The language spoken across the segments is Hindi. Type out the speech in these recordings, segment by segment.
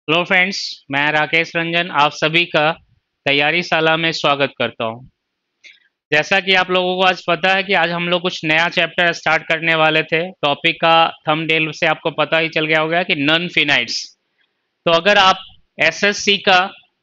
हेलो फ्रेंड्स, मैं राकेश रंजन आप सभी का तैयारी शाला में स्वागत करता हूं। जैसा कि आप लोगों को आज पता है कि आज हम लोग कुछ नया चैप्टर स्टार्ट करने वाले थे। टॉपिक का थंबनेल से आपको पता ही चल गया होगा कि नन फिनाइट्स। तो अगर आप एसएससी का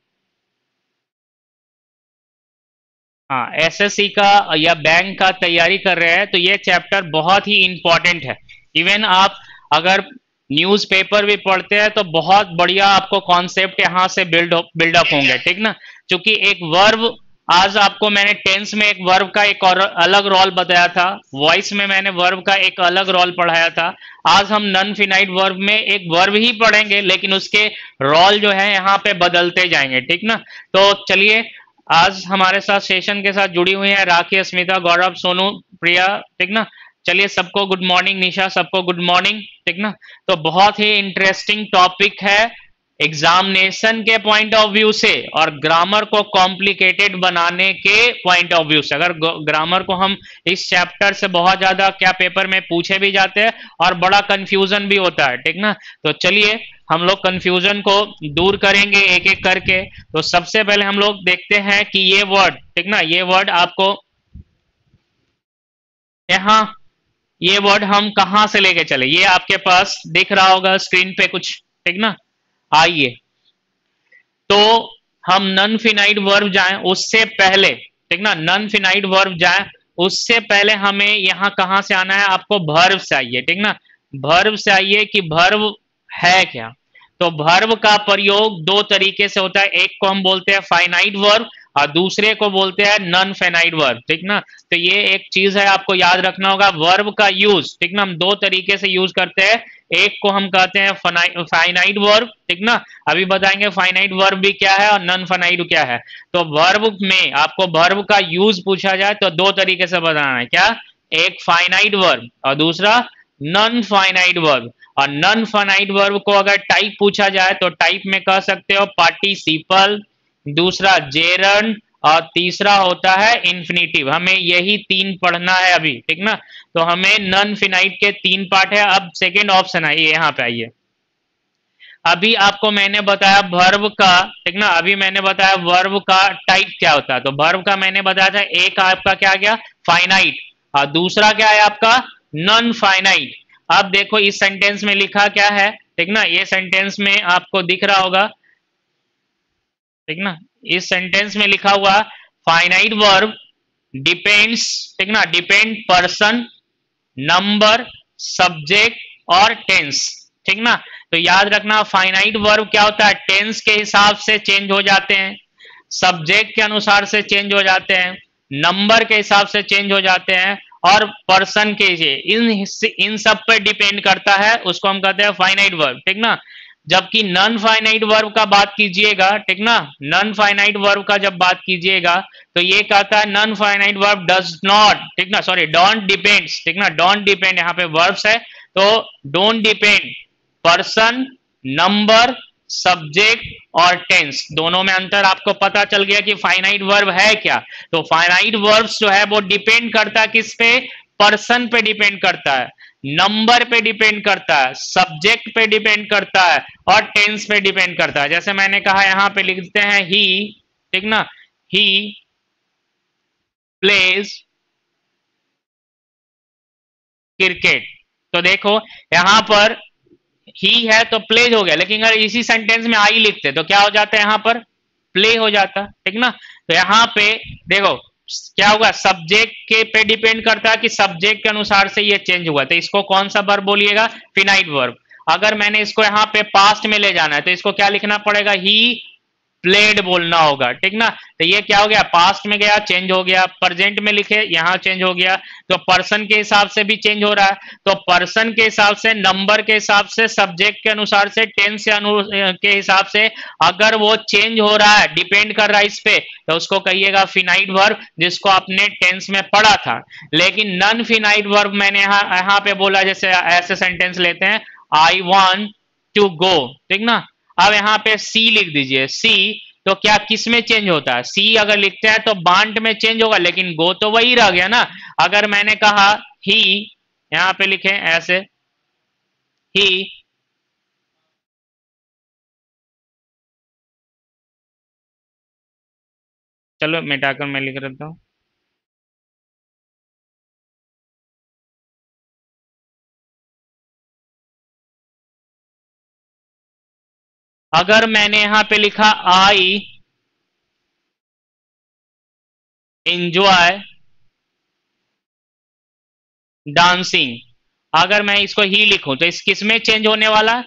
एसएससी का या बैंक का तैयारी कर रहे हैं तो ये चैप्टर बहुत ही इम्पोर्टेंट है। इवन आप अगर न्यूज़पेपर भी पढ़ते हैं तो बहुत बढ़िया आपको कॉन्सेप्ट यहाँ से बिल्डअप होंगे, ठीक ना। क्योंकि एक वर्ब, आज आपको मैंने टेंस में एक वर्ब का एक और अलग रोल बताया था, वॉइस में मैंने वर्ब का एक अलग रोल पढ़ाया था। आज हम नन फिनाइट वर्ब में एक वर्ब ही पढ़ेंगे, लेकिन उसके रोल जो है यहाँ पे बदलते जाएंगे, ठीक ना। तो चलिए, आज हमारे साथ सेशन के साथ जुड़ी हुई है राखी, अस्मिता, गौरव, सोनू, प्रिया, ठीक ना। चलिए, सबको गुड मॉर्निंग। निशा, सबको गुड मॉर्निंग, ठीक ना। तो बहुत ही इंटरेस्टिंग टॉपिक है एग्जामिनेशन के पॉइंट ऑफ व्यू से और ग्रामर को कॉम्प्लिकेटेड बनाने के पॉइंट ऑफ व्यू से। अगर ग्रामर को हम इस चैप्टर से बहुत ज्यादा क्या पेपर में पूछे भी जाते हैं और बड़ा कंफ्यूजन भी होता है, ठीक ना। तो चलिए, हम लोग कंफ्यूजन को दूर करेंगे एक एक करके। तो सबसे पहले हम लोग देखते हैं कि ये वर्ड, ठीक ना, ये वर्ड आपको यहाँ, ये वर्ड हम कहां से लेके चले, ये आपके पास दिख रहा होगा स्क्रीन पे कुछ, ठीक ना। आइए, तो हम नन फिनाइट वर्ब जाएं उससे पहले, ठीक ना, नन फिनाइट वर्ब जाएं उससे पहले हमें यहाँ कहां से आना है, आपको भर्व से आइए, ठीक ना। भर्व से आइए कि भर्व है क्या। तो भर्व का प्रयोग दो तरीके से होता है, एक को हम बोलते हैं फाइनाइट वर्ब और दूसरे को बोलते हैं नन फेनाइट वर्ब, ठीक ना। तो ये एक चीज है, आपको याद रखना होगा, वर्ब का यूज, ठीक ना, हम दो तरीके से यूज करते हैं। एक को हम कहते हैं फाइनाइट वर्ब, ठीक ना। अभी बताएंगे फाइनाइट वर्ब भी क्या है और नन फाइनाइट क्या है। तो वर्ब में आपको वर्ब का यूज पूछा जाए तो दो तरीके से बताना है, क्या, एक फाइनाइट वर्ब और दूसरा नन फाइनाइट वर्ब। और नन फाइनाइट वर्ब को अगर टाइप पूछा जाए तो टाइप में कह सकते हो पार्टिसिपल, दूसरा जेरंड और तीसरा होता है इन्फिनेटिव। हमें यही तीन पढ़ना है अभी, ठीक ना। तो हमें नन फिनाइट के तीन पार्ट है। अब सेकेंड ऑप्शन है, ये यहाँ पे आइए। अभी आपको मैंने बताया वर्ब का, ठीक ना, अभी मैंने बताया वर्ब का टाइप क्या होता है। तो वर्ब का मैंने बताया था, एक आपका क्या गया, फाइनाइट, और दूसरा क्या है आपका, नॉन फाइनाइट। अब देखो इस सेंटेंस में लिखा क्या है, ठीक ना, ये सेंटेंस में आपको दिख रहा होगा, ठीक ना। इस सेंटेंस में लिखा हुआ फाइनाइट वर्ब डिपेंड्स, ठीक ना, डिपेंड पर्सन, नंबर, सब्जेक्ट और टेंस, ठीक ना। तो याद रखना, फाइनाइट वर्ब क्या होता है, टेंस के हिसाब से चेंज हो जाते हैं, सब्जेक्ट के अनुसार से चेंज हो जाते हैं, नंबर के हिसाब से चेंज हो जाते हैं और पर्सन के इन सब पे डिपेंड करता है, उसको हम कहते हैं फाइनाइट वर्ब, ठीक ना। जबकि नन फाइनाइट वर्ब का बात कीजिएगा, ठीक ना, नन फाइनाइट वर्ब का जब बात कीजिएगा तो ये कहता है non finite verb does not, ठीक ना, सॉरी डोंट डिपेंड्स, ठीक ना, डोंट डिपेंड यहाँ पे वर्ब्स है, तो don't depend person, number, subject और टेंस, दोनों में अंतर आपको पता चल गया कि फाइनाइट वर्ब है क्या। तो फाइनाइट वर्ब्स जो है वो डिपेंड करता है किस पे, पर्सन पे डिपेंड करता है, नंबर पे डिपेंड करता है, सब्जेक्ट पे डिपेंड करता है और टेंस पे डिपेंड करता है। जैसे मैंने कहा, यहां पे लिखते हैं ही, ठीक ना, ही प्लेज क्रिकेट। तो देखो यहां पर ही है तो प्लेज हो गया, लेकिन अगर इसी सेंटेंस में आई लिखते तो क्या हो जाता है, यहां पर प्ले हो जाता, ठीक ना। तो यहां पे देखो क्या होगा, सब्जेक्ट के पे डिपेंड करता है कि सब्जेक्ट के अनुसार से ये चेंज हुआ, तो इसको कौन सा वर्ब बोलिएगा, फिनाइट वर्ब। अगर मैंने इसको यहाँ पे पास्ट में ले जाना है तो इसको क्या लिखना पड़ेगा, ही प्लेड बोलना होगा, ठीक ना। तो ये क्या हो गया, पास्ट में गया चेंज हो गया, प्रेजेंट में लिखे यहाँ चेंज हो गया। तो पर्सन के हिसाब से भी चेंज हो रहा है, तो पर्सन के हिसाब से, नंबर के हिसाब से, सब्जेक्ट के अनुसार से, टेंस के हिसाब से अगर वो चेंज हो रहा है, डिपेंड कर रहा है इस पे, तो उसको कहिएगा फिनाइट वर्ब, जिसको आपने टेंस में पढ़ा था। लेकिन नन फिनाइट वर्ब मैंने यहाँ पे बोला, जैसे ऐसे सेंटेंस लेते हैं, आई वॉन्ट टू गो, ठीक ना। अब यहाँ पे सी लिख दीजिए, सी, तो क्या किस में चेंज होता है, सी अगर लिखते हैं तो बांट में चेंज होगा, लेकिन गो तो वही रह गया ना। अगर मैंने कहा ही, यहाँ पे लिखे ऐसे, ही चलो मिटाकर मैं लिख देता हूँ। अगर मैंने यहां पे लिखा आई एंजॉय डांसिंग, अगर मैं इसको ही लिखूं तो इस किस में चेंज होने वाला?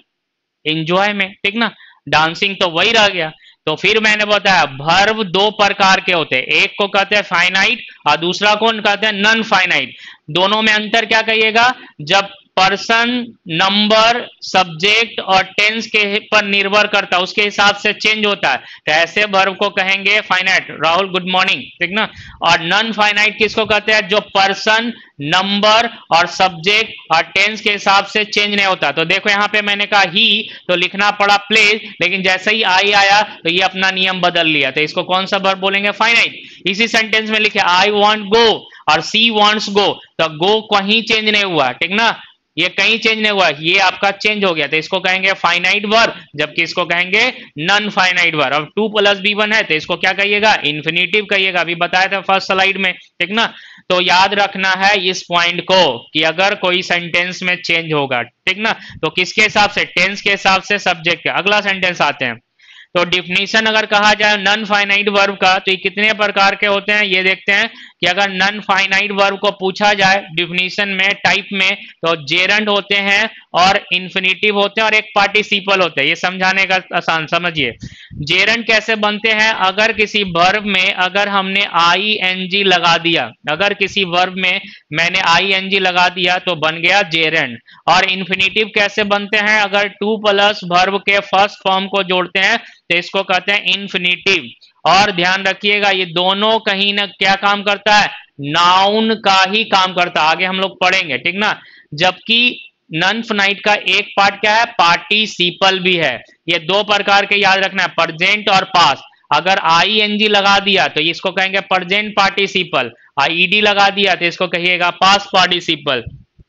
एंजॉय में, ठीक ना। डांसिंग तो वही रह गया। तो फिर मैंने बताया वर्ब दो प्रकार के होते हैं, एक को कहते हैं फाइनाइट और दूसरा कौन कहते हैं? Non finite. दोनों में अंतर क्या कहिएगा? जब पर्सन, नंबर, सब्जेक्ट और टेंस के पर निर्भर करता है, उसके हिसाब से चेंज होता है, तो ऐसे वर्ब को कहेंगे फाइनाइट। राहुल गुड मॉर्निंग, ठीक ना। और नॉन फाइनाइट किसको कहते हैं? जो पर्सन, नंबर और सब्जेक्ट और टेंस के हिसाब से चेंज नहीं होता। तो देखो यहाँ पे मैंने कहा ही, तो लिखना पड़ा प्लेज, लेकिन जैसे ही आई आया तो ये अपना नियम बदल लिया, तो इसको कौन सा वर्ब बोलेंगे? फाइनाइट। इसी सेंटेंस में लिखे आई वांट गो और सी वांट्स गो, तो गो कहीं चेंज नहीं हुआ, ठीक ना, ये कहीं चेंज नहीं हुआ, ये आपका चेंज हो गया, तो इसको कहेंगे फाइनाइट वर्ब, जबकि इसको कहेंगे नॉन फाइनाइट वर्ब। अब 2 + B1 है तो इसको क्या कहिएगा? इन्फिनेटिव कहिएगा, अभी बताया था फर्स्ट स्लाइड में, ठीक ना। तो याद रखना है इस पॉइंट को कि अगर कोई सेंटेंस में चेंज होगा, ठीक ना, तो किसके हिसाब से? टेंस के हिसाब से, सब्जेक्ट के। अगला सेंटेंस आते हैं। तो डिफिनीशन अगर कहा जाए नॉन फाइनाइट वर्ब का, तो ये कितने प्रकार के होते हैं ये देखते हैं कि अगर नॉन फाइनाइट वर्ब को पूछा जाए डिफिनीशन में, टाइप में, तो जेरंड होते हैं और इन्फिनेटिव होते हैं और एक पार्टिसिपल होते हैं। ये समझाने का आसान, समझिए जेरंड कैसे बनते हैं। अगर किसी वर्ब में अगर हमने आईएनजी लगा दिया, अगर किसी वर्ब में मैंने आईएनजी लगा दिया तो बन गया जेरंड। और इन्फिनेटिव कैसे बनते हैं? अगर 2+ वर्ब के फर्स्ट फॉर्म को जोड़ते हैं तो इसको कहते हैं इन्फिनेटिव। और ध्यान रखिएगा ये दोनों कहीं ना क्या काम करता है? नाउन का ही काम करता है, आगे हम लोग पढ़ेंगे, ठीक ना। जबकि नॉन फाइनाइट का एक पार्ट क्या है? पार्टिसिपल भी है। ये दो प्रकार के याद रखना है, प्रेजेंट और पास्ट। अगर आईएनजी लगा दिया तो इसको कहेंगे प्रेजेंट पार्टिसिपल, ईडी लगा दिया तो इसको कहिएगा पास्ट पार्टिसिपल।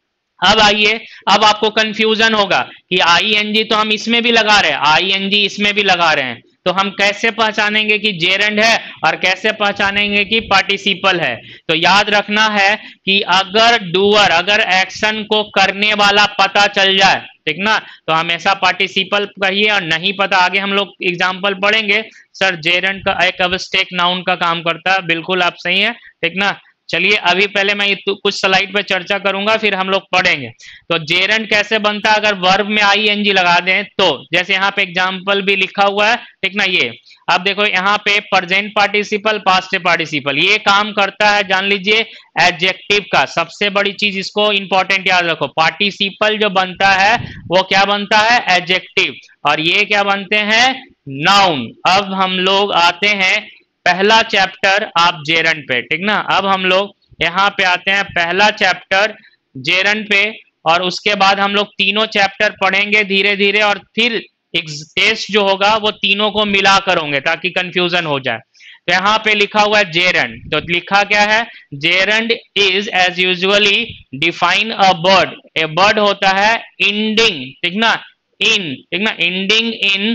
अब आइए, अब आपको कंफ्यूजन होगा कि आईएनजी तो हम इसमें भी लगा रहे हैं, आईएनजी इसमें भी लगा रहे हैं, तो हम कैसे पहचानेंगे कि जेरंड है और कैसे पहचानेंगे कि पार्टिसिपल है? तो याद रखना है कि अगर डूअर, अगर एक्शन को करने वाला पता चल जाए, ठीक ना, तो हमेशा पार्टिसिपल कहिए। और नहीं पता, आगे हम लोग एग्जाम्पल पढ़ेंगे, सर जेरंड का एक अब्स्ट्रैक्ट नाउन का काम करता है, बिल्कुल आप सही है, ठीक ना। चलिए अभी पहले मैं कुछ स्लाइड पे चर्चा करूंगा, फिर हम लोग पढ़ेंगे। तो जेरंड कैसे बनता है अगर वर्ब में आईएनजी लगा दें तो? जैसे यहाँ पे एग्जांपल भी लिखा हुआ है, ठीक ना। ये अब देखो यहाँ पे प्रेजेंट पार्टिसिपल, पास्ट पार्टिसिपल, ये काम करता है, जान लीजिए, एडजेक्टिव का। सबसे बड़ी चीज इसको इंपॉर्टेंट याद रखो, पार्टिसिपल जो बनता है वो क्या बनता है? एडजेक्टिव। और ये क्या बनते हैं? नाउन। अब हम लोग आते हैं पहला चैप्टर आप जेरंड पे, ठीक ना। अब हम लोग यहाँ पे आते हैं पहला चैप्टर जेरंड पे, और उसके बाद हम लोग तीनों चैप्टर पढ़ेंगे धीरे धीरे, और फिर एक टेस्ट जो होगा वो तीनों को मिला कर होंगे ताकि कंफ्यूजन हो जाए। तो यहाँ पे लिखा हुआ है जेरंड, तो लिखा क्या है? Gerund is as usually define a bird, a bird होता है इंडिंग, ठीक ना, इन, ठीक ना, ending in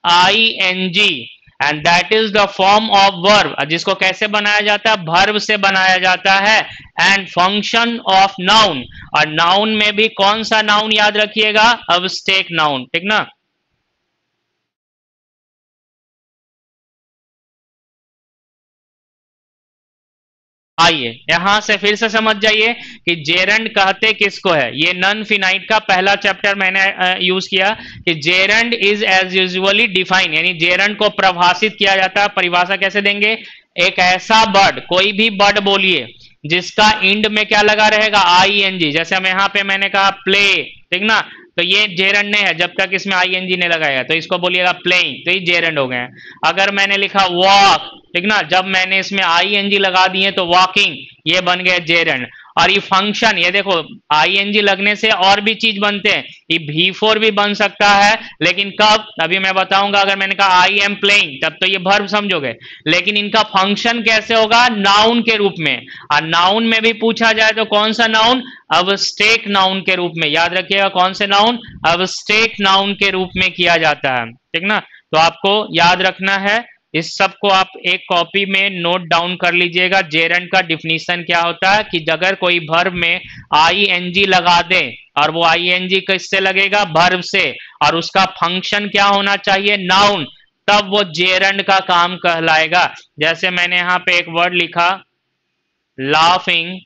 ING, and that is the form of verb, जिसको कैसे बनाया जाता है? वर्ब से बनाया जाता है, एंड फंक्शन ऑफ नाउन, और नाउन में भी कौन सा नाउन याद रखिएगा? अब्स्ट्रैक्ट नाउन, ठीक ना। आइए यहां से फिर से समझ जाइए कि जेरंड कहते किसको है। ये नॉन फिनाइट का पहला चैप्टर मैंने यूज किया कि gerund is as usually define, यानी जेरंड को परिभाषित किया जाता है। परिभाषा कैसे देंगे? एक ऐसा वर्ड, कोई भी वर्ड बोलिए जिसका इंड में क्या लगा रहेगा? आईएनजी। जैसे हम यहाँ पे मैंने कहा प्ले, ठीक ना, तो ये जेरंड नहीं है जब तक इसमें आईएनजी नहीं लगाएगा, तो इसको बोलिएगा प्लेइंग, तो ये जेरंड हो गए। अगर मैंने लिखा वॉक, ठीक ना, जब मैंने इसमें आईएनजी लगा दिए तो वॉकिंग, ये बन गया जेरंड। और ये फंक्शन, ये देखो आईएनजी लगने से और भी चीज बनते हैं, ये V4 भी बन सकता है, लेकिन कब? अभी मैं बताऊंगा। अगर मैंने कहा आई एम प्लेइंग, तब तो ये वर्ब समझोगे, लेकिन इनका फंक्शन कैसे होगा? नाउन के रूप में। और नाउन में भी पूछा जाए तो कौन सा नाउन? अब्स्ट्रैक्ट नाउन के रूप में। याद रखिएगा कौन से नाउन? अब्स्ट्रैक्ट नाउन के रूप में किया जाता है, ठीक ना। तो आपको याद रखना है इस सब को आप एक कॉपी में नोट डाउन कर लीजिएगा। जेरंड का डिफिनीशन क्या होता है कि अगर कोई वर्ब में आईएनजी लगा दे और वो आईएनजी किससे लगेगा, वर्ब से, और उसका फंक्शन क्या होना चाहिए, नाउन, तब वो जेरंड का काम कहलाएगा। जैसे मैंने यहाँ पे एक वर्ड लिखा, लाफिंग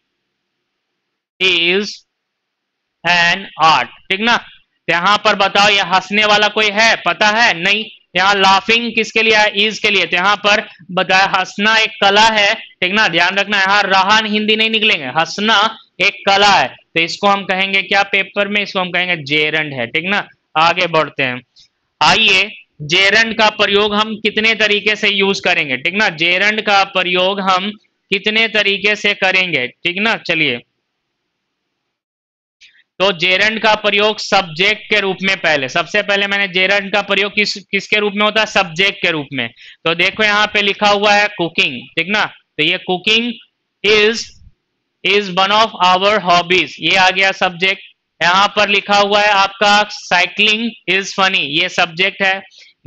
इज एन आर्ट, ठीक ना। यहां पर बताओ ये हंसने वाला कोई है, पता है नहीं। यहाँ लाफिंग किसके लिए है, इज के लिए। तो यहाँ पर बताया हंसना एक कला है, ठीक ना, ध्यान रखना। यहाँ रहा हिंदी नहीं निकलेंगे, हंसना एक कला है। तो इसको हम कहेंगे क्या पेपर में, इसको हम कहेंगे जेरंड है, ठीक ना। आगे बढ़ते हैं। आइए जेरंड का प्रयोग हम कितने तरीके से यूज करेंगे, ठीक ना। जेरंड का प्रयोग हम कितने तरीके से करेंगे, ठीक ना। चलिए, तो जेरंड का प्रयोग सब्जेक्ट के रूप में, पहले सबसे पहले मैंने जेरंड का प्रयोग किसके रूप में होता है, सब्जेक्ट के रूप में। तो देखो यहाँ पे लिखा हुआ है कुकिंग, ठीक ना। तो ये cooking is one of our hobbies, ये आ गया सब्जेक्ट। यहाँ पर लिखा हुआ है आपका साइकिलिंग इज फनी, ये सब्जेक्ट है।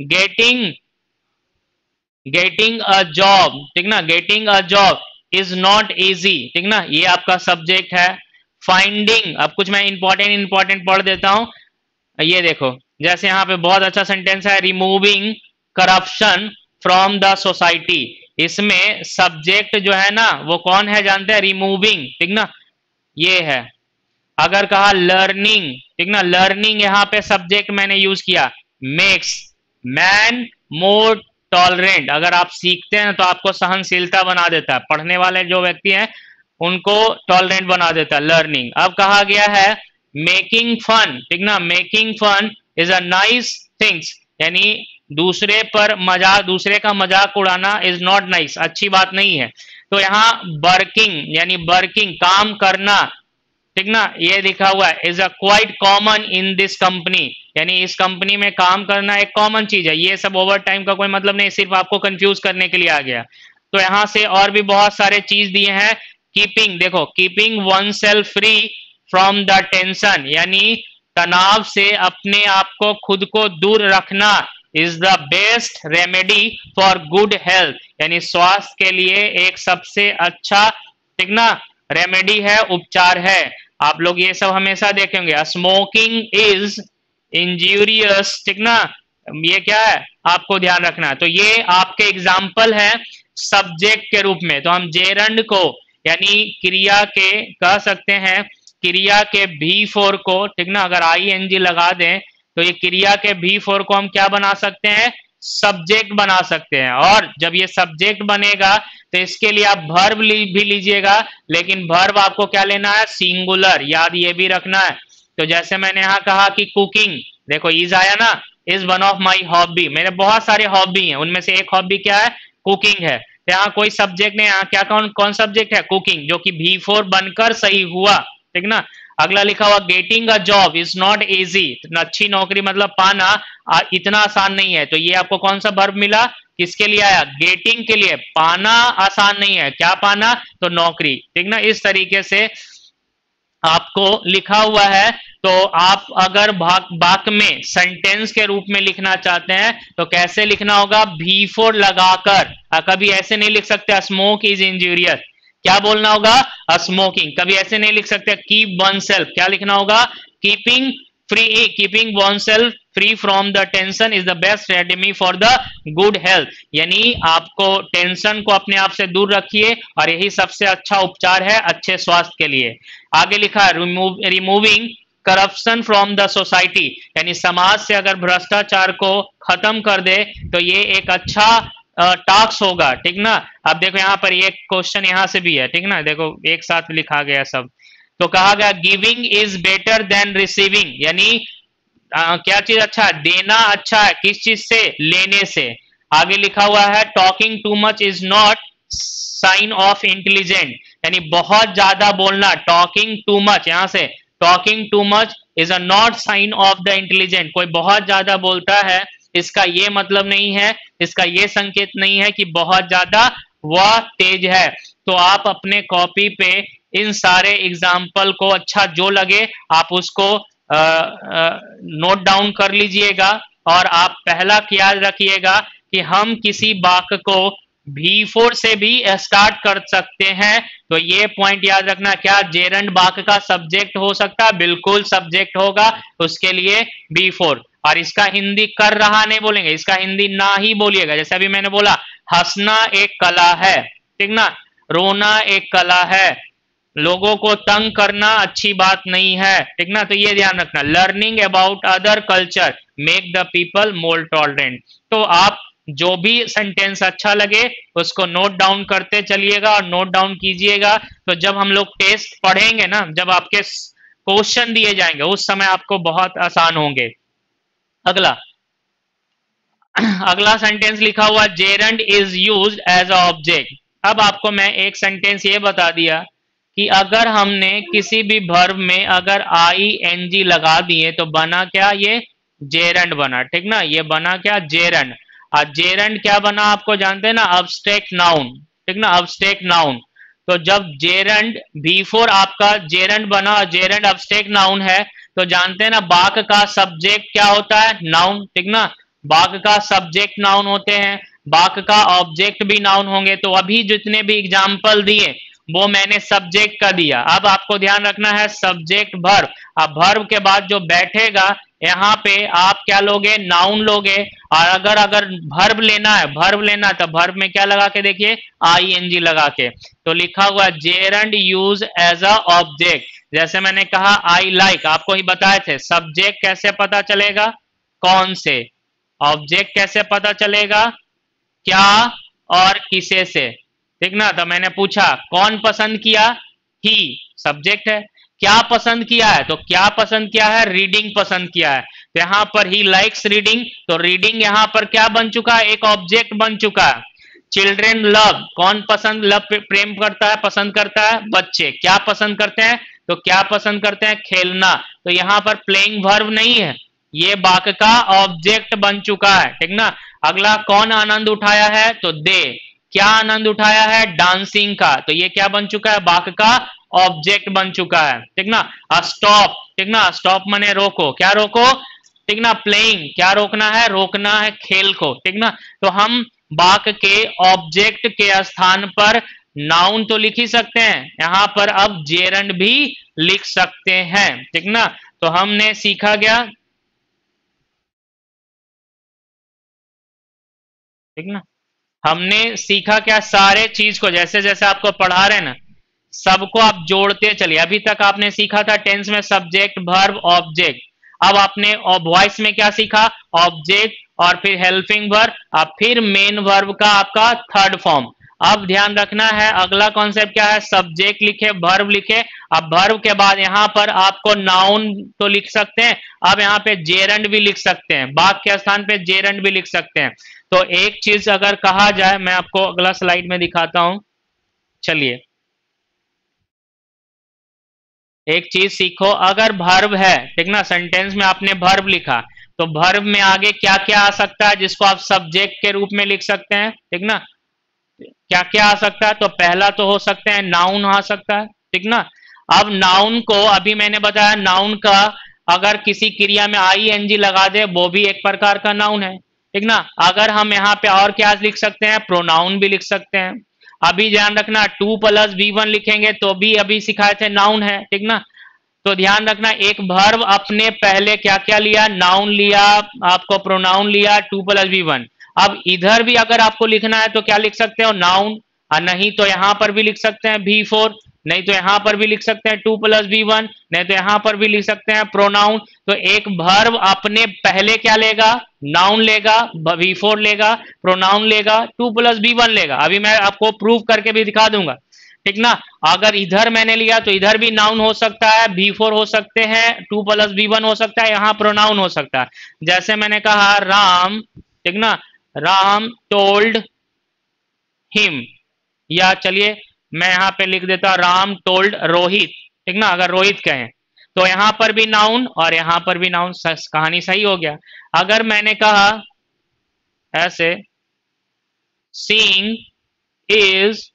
गेटिंग अ जॉब, ठीक ना, getting a job is not easy, ठीक ना, ये आपका सब्जेक्ट है। फाइंडिंग, अब कुछ मैं इंपॉर्टेंट पढ़ देता हूं। ये देखो, जैसे यहाँ पे बहुत अच्छा सेंटेंस है, removing corruption from the society. इसमें सब्जेक्ट जो है ना वो कौन है जानते हैं, रिमूविंग, ठीक ना, ये है। अगर कहा लर्निंग, ठीक ना, लर्निंग यहाँ पे सब्जेक्ट मैंने यूज किया। मेक्स मैन मोर टॉलरेंट, अगर आप सीखते हैं तो आपको सहनशीलता बना देता है, पढ़ने वाले जो व्यक्ति हैं उनको टॉलरेंट बना देता है लर्निंग। अब कहा गया है मेकिंग फन, ठीक ना, making fun is a nice things, यानी दूसरे का मजाक उड़ाना इज नॉट नाइस, अच्छी बात नहीं है। तो यहाँ वर्किंग यानी वर्किंग काम करना, ठीक ना, ये लिखा हुआ है is a quite common in this company, यानी इस कंपनी में काम करना एक कॉमन चीज है। ये सब ओवर टाइम का कोई मतलब नहीं, सिर्फ आपको कंफ्यूज करने के लिए आ गया। तो यहाँ से और भी बहुत सारे चीज दिए हैं। कीपिंग, देखो, keeping one self free from the tension, यानी तनाव से अपने आप को खुद को दूर रखना, is the best remedy for good health, यानी स्वास्थ्य के लिए एक सबसे अच्छा, ठीक ना, रेमेडी है, उपचार है। आप लोग ये सब हमेशा देखेंगे। स्मोकिंग इज इंजूरियस, ठीक ना, ये क्या है आपको ध्यान रखना है। तो ये आपके एग्जाम्पल है सब्जेक्ट के रूप में। तो हम जेरंड को यानी क्रिया के कह सकते हैं, क्रिया के V4 को, ठीक ना, अगर ING लगा दें तो ये क्रिया के V4 को हम क्या बना सकते हैं, सब्जेक्ट बना सकते हैं। और जब ये सब्जेक्ट बनेगा तो इसके लिए आप वर्ब भी लीजिएगा, लेकिन वर्ब आपको क्या लेना है, सिंगुलर, याद ये भी रखना है। तो जैसे मैंने यहाँ कहा कि कुकिंग, देखो इज आया ना, is one of my hobby, मेरे बहुत सारे हॉबी हैं, उनमें से एक हॉबी क्या है, कुकिंग है। यहाँ कोई सब्जेक्ट नहीं, यहाँ क्या कौन सब्जेक्ट है, कुकिंग, जो कि V4 बनकर सही हुआ, ठीक ना। अगला लिखा हुआ getting a job is not easy, अच्छी नौकरी मतलब पाना इतना आसान नहीं है। तो ये आपको कौन सा वर्ब मिला, किसके लिए आया, गेटिंग के लिए। पाना आसान नहीं है, क्या पाना, तो नौकरी, ठीक ना। इस तरीके से आपको लिखा हुआ है। तो आप अगर वाक्य में सेंटेंस के रूप में लिखना चाहते हैं तो कैसे लिखना होगा, V4 लगाकर। कभी ऐसे नहीं लिख सकते स्मोक इज इंजूरियस, क्या बोलना होगा, स्मोकिंग। कभी ऐसे नहीं लिख सकते कीप वन सेल्फ, क्या लिखना होगा, keeping one self free from the tension is the best remedy for the good health, यानी आपको टेंशन को अपने आप से दूर रखिए और यही सबसे अच्छा उपचार है अच्छे स्वास्थ्य के लिए। आगे लिखा है removing corruption from the society, यानी समाज से अगर भ्रष्टाचार को खत्म कर दे तो ये एक अच्छा टास्क होगा, ठीक ना। अब देखो यहाँ पर एक क्वेश्चन यहाँ से भी है, ठीक ना, देखो एक साथ लिखा गया सब। तो कहा गया giving is better than receiving, यानी क्या चीज अच्छा है, देना अच्छा है, किस चीज से, लेने से। आगे लिखा हुआ है talking too much is not sign of intelligent, यानी बहुत ज्यादा बोलना, टॉकिंग टू मच, यहां से talking too much is a not sign of the intelligent, कोई बहुत ज्यादा बोलता है इसका ये मतलब नहीं है, इसका ये संकेत नहीं है कि बहुत ज्यादा वह तेज है। तो आप अपने कॉपी पे इन सारे एग्जाम्पल को अच्छा जो लगे आप उसको नोट डाउन कर लीजिएगा। और आप पहला याद रखिएगा कि हम किसी वाक्य को V4 से भी स्टार्ट कर सकते हैं। तो ये पॉइंट याद रखना, क्या जेरंड वाक्य का सब्जेक्ट हो सकता है? बिल्कुल सब्जेक्ट होगा, उसके लिए V4। और इसका हिंदी कर रहा नहीं बोलेंगे, इसका हिंदी ना ही बोलिएगा। जैसे अभी मैंने बोला हंसना एक कला है, ठीक ना, रोना एक कला है, लोगों को तंग करना अच्छी बात नहीं है, ठीक ना। तो ये ध्यान रखना, learning about other culture make the people more tolerant. तो आप जो भी सेंटेंस अच्छा लगे उसको नोट डाउन करते चलिएगा और नोट डाउन कीजिएगा। तो जब हम लोग टेस्ट पढ़ेंगे ना, जब आपके क्वेश्चन दिए जाएंगे उस समय आपको बहुत आसान होंगे। अगला अगला सेंटेंस लिखा हुआ gerund is used as a object. अब आपको मैं एक सेंटेंस ये बता दिया कि अगर हमने किसी भी वर्ब में अगर आई एन जी लगा दिए तो बना क्या? ये जेरंड बना, ठीक ना। ये बना क्या? जेरंड। और जेरंड क्या बना आपको जानते हैं ना? अब्स्ट्रैक्ट नाउन, ठीक ना, अब्स्ट्रैक्ट नाउन। तो जब जेरंड V4 आपका जेरंड बना और जेरंड अब्स्ट्रैक्ट नाउन है तो जानते हैं ना वाक्य का सब्जेक्ट क्या होता है? नाउन, ठीक ना। वाक्य का सब्जेक्ट नाउन होते हैं, वाक्य का ऑब्जेक्ट भी नाउन होंगे। तो अभी जितने भी एग्जाम्पल दिए वो मैंने सब्जेक्ट का दिया। अब आपको ध्यान रखना है सब्जेक्ट वर्ब। अब वर्ब के बाद जो बैठेगा यहाँ पे आप क्या लोगे? नाउन लोगे। और अगर अगर वर्ब लेना है, वर्ब लेना है तो वर्ब में क्या लगा के देखिए? ING लगा के। तो लिखा हुआ gerund use as a object. जैसे मैंने कहा आई लाइक, आपको ही बताए थे सब्जेक्ट कैसे पता चलेगा? कौन से? ऑब्जेक्ट कैसे पता चलेगा? क्या और किसे से, ठीक ना। तो मैंने पूछा कौन पसंद किया? ही सब्जेक्ट है। क्या पसंद किया है? तो क्या पसंद किया है? रीडिंग पसंद किया है। तो यहाँ पर ही लाइक्स रीडिंग, तो रीडिंग यहाँ पर क्या बन चुका है? एक ऑब्जेक्ट बन चुका है। चिल्ड्रेन लव, कौन पसंद लव प्रेम करता है, पसंद करता है? बच्चे। क्या पसंद करते हैं? तो क्या पसंद करते हैं? खेलना। तो यहाँ पर प्लेइंग वर्ब नहीं है, ये वाक्य का ऑब्जेक्ट बन चुका है, ठीक ना। अगला कौन आनंद उठाया है? तो दे। क्या आनंद उठाया है? डांसिंग का। तो ये क्या बन चुका है? वाक्य का ऑब्जेक्ट बन चुका है, ठीक ना। स्टॉप, ठीक ना, स्टॉप माने रोको। क्या रोको? ठीक ना। प्लेइंग, क्या रोकना है? रोकना है खेल को, ठीक ना। तो हम वाक्य के ऑब्जेक्ट के स्थान पर नाउन तो लिख ही सकते हैं, यहां पर अब जेरंड भी लिख सकते हैं, ठीक ना। तो हमने सीखा गया, ठीक ना। हमने सीखा क्या? सारे चीज को जैसे जैसे आपको पढ़ा रहे हैं ना सबको आप जोड़ते चलिए। अभी तक आपने सीखा था टेंस में सब्जेक्ट वर्ब ऑब्जेक्ट। अब आपने वॉइस में क्या सीखा? ऑब्जेक्ट और फिर हेल्पिंग वर्ब और फिर मेन वर्ब का आपका थर्ड फॉर्म। अब ध्यान रखना है अगला कॉन्सेप्ट क्या है? सब्जेक्ट लिखे, वर्ब लिखे। अब वर्ब के बाद यहाँ पर आपको नाउन तो लिख सकते हैं, अब यहाँ पे जेरंड भी लिख सकते हैं, बाक के स्थान पे जेरंड भी लिख सकते हैं। तो एक चीज अगर कहा जाए, मैं आपको अगला स्लाइड में दिखाता हूं, चलिए। एक चीज सीखो, अगर भर्ब है, ठीक ना, सेंटेंस में आपने भर्ब लिखा तो भर्ब में आगे क्या क्या आ सकता है जिसको आप सब्जेक्ट के रूप में लिख सकते हैं, ठीक ना। क्या क्या आ सकता है? तो पहला तो हो सकता है नाउन आ सकता है, ठीक ना। अब नाउन को अभी मैंने बताया नाउन का अगर किसी क्रिया में ING लगा दे वो भी एक प्रकार का नाउन है, ठीक ना। अगर हम यहाँ पे और क्या लिख सकते हैं? प्रोनाउन भी लिख सकते हैं। अभी ध्यान रखना 2+V1 लिखेंगे तो भी अभी सिखाए थे नाउन है, ठीक ना। तो ध्यान रखना एक वर्ब अपने पहले क्या क्या लिया? नाउन लिया, आपको प्रोनाउन लिया, 2+V1। अब इधर भी अगर आपको लिखना है तो क्या लिख सकते हो? नाउन। और नहीं तो यहां पर भी लिख सकते हैं V4, नहीं तो यहां पर भी लिख सकते हैं 2+V1, नहीं तो यहां पर भी लिख सकते हैं प्रोनाउन। तो एक वर्ब अपने पहले क्या लेगा? नाउन लेगा, V4 लेगा, प्रोनाउन लेगा, 2+V1 लेगा। अभी मैं आपको प्रूव करके भी दिखा दूंगा, ठीक ना। अगर इधर मैंने लिया तो इधर भी नाउन हो सकता है, V4 हो सकते हैं, 2+V1 हो सकता है, यहां प्रोनाउन हो सकता है। जैसे मैंने कहा राम, ठीक ना, राम टोल्ड हिम, या चलिए मैं यहां पे लिख देता राम टोल्ड रोहित, ठीक ना। अगर रोहित कहें तो यहां पर भी नाउन और यहां पर भी नाउन, कहानी सही हो गया। अगर मैंने कहा ऐसे सीइंग इज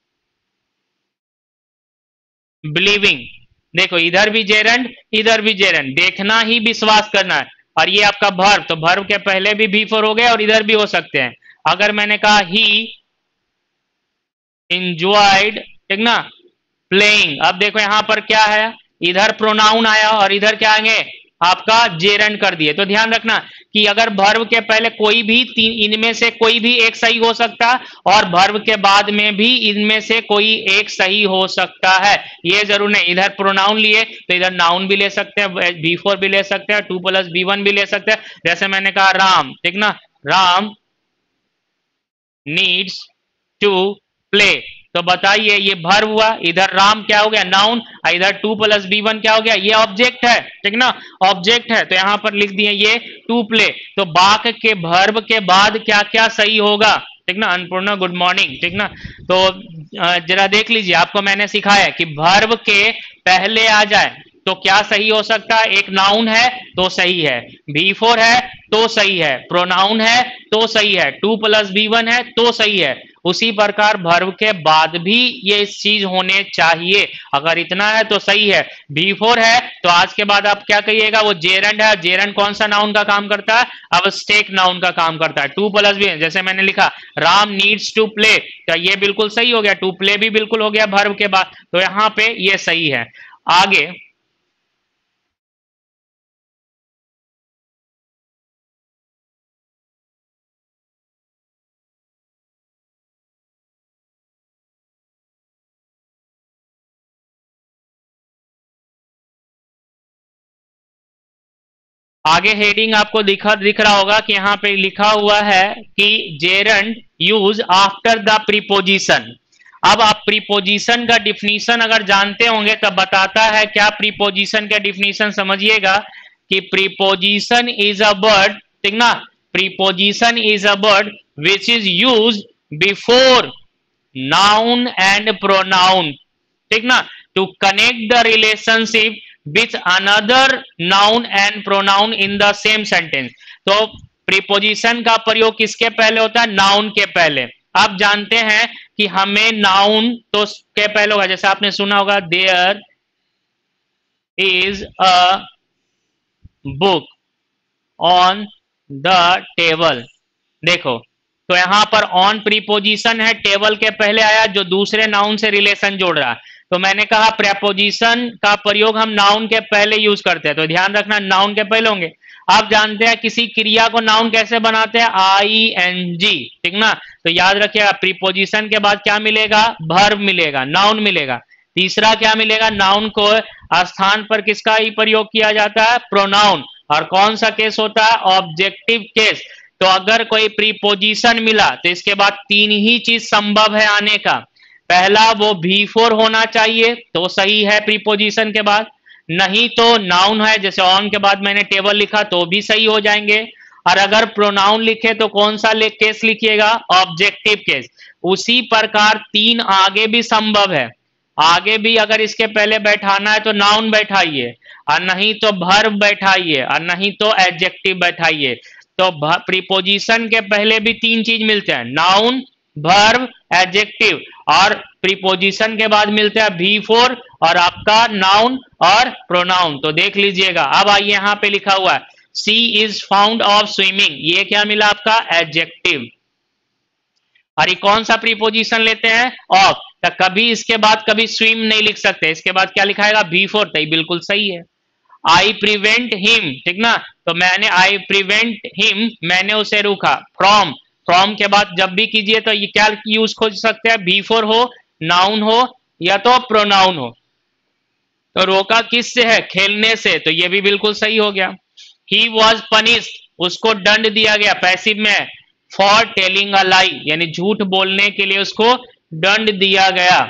बिलीविंग, देखो इधर भी जेरंड इधर भी जेरंड, देखना ही विश्वास करना है। और ये आपका भर्व, तो भर्व के पहले भी V4 हो गए और इधर भी हो सकते हैं। अगर मैंने कहा ही enjoyed, ठीक ना, प्लेइंग, अब देखो यहां पर क्या है, इधर प्रोनाउन आया और इधर क्या आएंगे, आपका जेरंड कर दिए। तो ध्यान रखना कि अगर वर्ब के पहले कोई भी इनमें से कोई भी एक सही हो सकता है और वर्ब के बाद में भी इनमें से कोई एक सही हो सकता है, ये जरूर नहीं। इधर प्रोनाउन लिए तो इधर नाउन भी ले सकते हैं, B4 भी ले सकते हैं, 2+B1 भी ले सकते हैं। जैसे मैंने कहा राम, ठीक ना, राम नीड्स टू प्ले, तो बताइए ये वर्ब हुआ, इधर राम क्या हो गया, नाउन, इधर 2+B1 क्या हो गया, ये ऑब्जेक्ट है, ठीक ना, ऑब्जेक्ट है। तो यहां पर लिख दिए ये टू प्ले। तो बाक के वर्ब के बाद क्या क्या सही होगा, ठीक ना, अन्नपूर्णा गुड मॉर्निंग, ठीक ना। तो जरा देख लीजिए, आपको मैंने सिखाया कि वर्ब के पहले आ जाए तो क्या सही हो सकता है, एक नाउन है तो सही है, B4 है तो सही है, प्रोनाउन है तो सही है, 2+B1 है तो सही है। उसी प्रकार वर्ब के बाद भी ये चीज होने चाहिए, अगर इतना है तो सही है। B4 है तो आज के बाद आप क्या कहिएगा, वो जेरंड है। जेरंड कौन सा नाउन का काम करता है, अब स्टेक नाउन का काम करता है। 2+B, जैसे मैंने लिखा राम नीड्स टू प्ले, तो ये बिल्कुल सही हो गया, टू प्ले भी बिल्कुल हो गया वर्ब के बाद, तो यहां पे ये सही है। आगे आगे हेडिंग आपको दिख रहा होगा कि यहाँ पे लिखा हुआ है कि gerund use after the preposition. अब आप प्रीपोजिशन का डिफिनीशन अगर जानते होंगे तब बताता है क्या प्रीपोजिशन का डिफिनीशन, समझिएगा कि प्रीपोजिशन इज अ वर्ड, ठीक ना, preposition is a word which is use before noun and pronoun, ठीक ना, to connect the relationship with another noun and pronoun in the same sentence. तो प्रीपोजिशन का प्रयोग किसके पहले होता है, नाउन के पहले। आप जानते हैं कि हमें नाउन तो के पहले होगा, जैसे आपने सुना होगा there is a book on the table, देखो तो यहां पर ऑन प्रीपोजिशन है, टेबल के पहले आया जो दूसरे नाउन से रिलेशन जोड़ रहा है। तो मैंने कहा प्रेपोजिशन का प्रयोग हम नाउन के पहले यूज करते हैं, तो ध्यान रखना नाउन के पहले होंगे। आप जानते हैं किसी क्रिया को नाउन कैसे बनाते हैं, ING, ठीक ना, तो याद रखिएगा प्रीपोजिशन के बाद क्या मिलेगा, वर्ब मिलेगा, नाउन मिलेगा। तीसरा क्या मिलेगा, नाउन को स्थान पर किसका ही प्रयोग किया जाता है, प्रोनाउन, और कौन सा केस होता है, ऑब्जेक्टिव केस। तो अगर कोई प्रीपोजिशन मिला तो इसके बाद तीन ही चीज संभव है आने का। पहला वो V4 होना चाहिए तो सही है प्रीपोजिशन के बाद, नहीं तो नाउन है, जैसे ऑन के बाद मैंने टेबल लिखा तो भी सही हो जाएंगे। और अगर प्रोनाउन लिखे तो कौन सा केस लिखिएगा, ऑब्जेक्टिव केस। उसी प्रकार तीन आगे भी संभव है, आगे भी अगर इसके पहले बैठाना है तो नाउन बैठाइए, और नहीं तो वर्ब बैठाइए, और नहीं तो एडजेक्टिव बैठाइए। तो प्रीपोजिशन के पहले भी तीन चीज मिलते हैं, नाउन, वर्ब, एडजेक्टिव, और प्रीपोजिशन के बाद मिलते हैं V4 और आपका नाउन और प्रोनाउन। तो देख लीजिएगा। अब आइए यहाँ पे लिखा हुआ है she is found of swimming, ये क्या मिला आपका, एडजेक्टिव। और ये कौन सा प्रीपोजिशन लेते हैं, ऑफ, तो कभी इसके बाद कभी स्विम नहीं लिख सकते, इसके बाद क्या लिखाएगा, V4, तो ये बिल्कुल सही है। आई प्रिवेंट हिम, ठीक ना, तो मैंने आई प्रिवेंट हिम, मैंने उसे रोका। फ्रॉम, फ्रॉम के बाद जब भी कीजिए तो ये क्या यूज खोज सकते हैं, V4 हो, नाउन हो, या तो प्रोनाउन हो। तो रोका किससे है, खेलने से, तो ये भी बिल्कुल सही हो गया। ही वॉज पनिश्ड, उसको दंड दिया गया, पैसिव में, फॉर टेलिंग अ लाई, यानी झूठ बोलने के लिए उसको दंड दिया गया।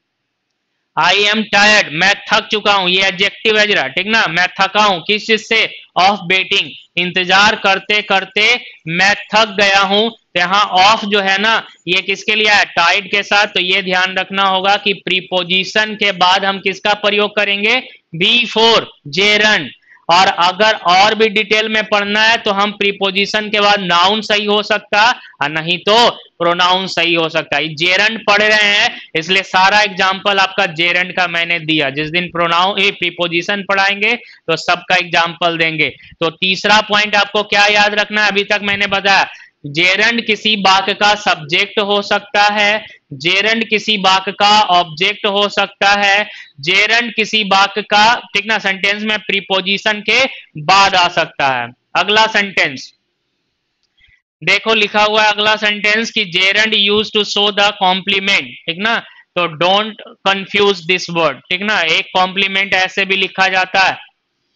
आई एम टायर्ड, मैं थक चुका हूं, ये एडजेक्टिव है जरा, ठीक ना, मैं थका हूं किस चीज से, ऑफ वेटिंग, इंतजार करते करते मैं थक गया हूं। तो यहाँ ऑफ जो है ना ये किसके लिए है, टाइड के साथ। तो ये ध्यान रखना होगा कि प्रीपोजिशन के बाद हम किसका प्रयोग करेंगे, V4, जेरंड। और अगर और भी डिटेल में पढ़ना है तो हम प्रीपोजिशन के बाद नाउन सही हो सकता और नहीं तो प्रोनाउन सही हो सकता है। जेरंड पढ़ रहे हैं इसलिए सारा एग्जाम्पल आपका जेरंड का मैंने दिया, जिस दिन प्रोनाउन प्रीपोजिशन पढ़ाएंगे तो सबका एग्जाम्पल देंगे। तो तीसरा पॉइंट आपको क्या याद रखना है, अभी तक मैंने बताया जेरंड किसी वाक्य का सब्जेक्ट हो सकता है, जेरंड किसी वाक्य का ऑब्जेक्ट हो सकता है, जेरंड किसी वाक्य का, ठीक ना, सेंटेंस में प्रीपोजिशन के बाद आ सकता है। अगला सेंटेंस देखो, लिखा हुआ है अगला सेंटेंस कि gerund use to show the complement, ठीक ना, तो डोंट कंफ्यूज दिस वर्ड, ठीक ना, एक कॉम्प्लीमेंट ऐसे भी लिखा जाता है,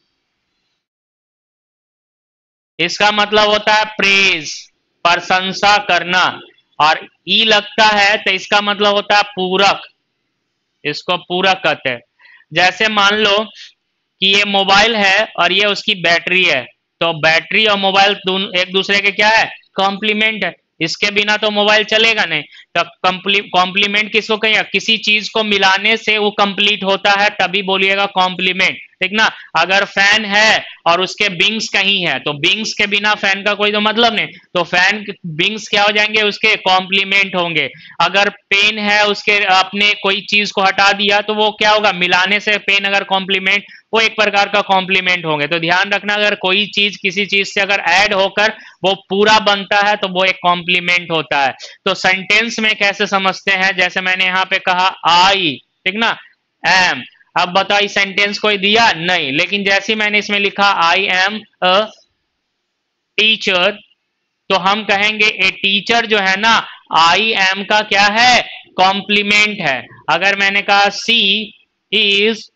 इसका मतलब होता है प्रेज, प्रशंसा करना, और ई लगता है तो इसका मतलब होता है पूरक, इसको पूरक कहते हैं। जैसे मान लो कि ये मोबाइल है और ये उसकी बैटरी है, तो बैटरी और मोबाइल दोनों एक दूसरे के क्या है, कॉम्प्लीमेंट है, इसके बिना तो मोबाइल चलेगा नहीं। तो कॉम्प्लीमेंट किसको कहेंगे, किसी चीज को मिलाने से वो कंप्लीट होता है तभी बोलिएगा कॉम्प्लीमेंट, ठीक ना। अगर फैन है और उसके विंग्स कहीं है तो विंग्स के बिना फैन का कोई तो मतलब नहीं, तो फैन विंग्स क्या हो जाएंगे, उसके कॉम्प्लीमेंट होंगे। अगर पेन है उसके अपने कोई चीज को हटा दिया तो वो क्या होगा, मिलाने से पेन अगर कॉम्प्लीमेंट, वो एक प्रकार का कॉम्प्लीमेंट होंगे। तो ध्यान रखना, अगर कोई चीज किसी चीज से अगर ऐड होकर वो पूरा बनता है तो वो एक कॉम्प्लीमेंट होता है। तो सेंटेंस में कैसे समझते हैं, जैसे मैंने यहाँ पे कहा आई, ठीक ना, एम, अब बताओ इस सेंटेंस कोई दिया नहीं, लेकिन जैसे मैंने इसमें लिखा आई एम अ टीचर, तो हम कहेंगे ए टीचर जो है ना, आई एम का क्या है, कॉम्प्लीमेंट है। अगर मैंने कहा सी इज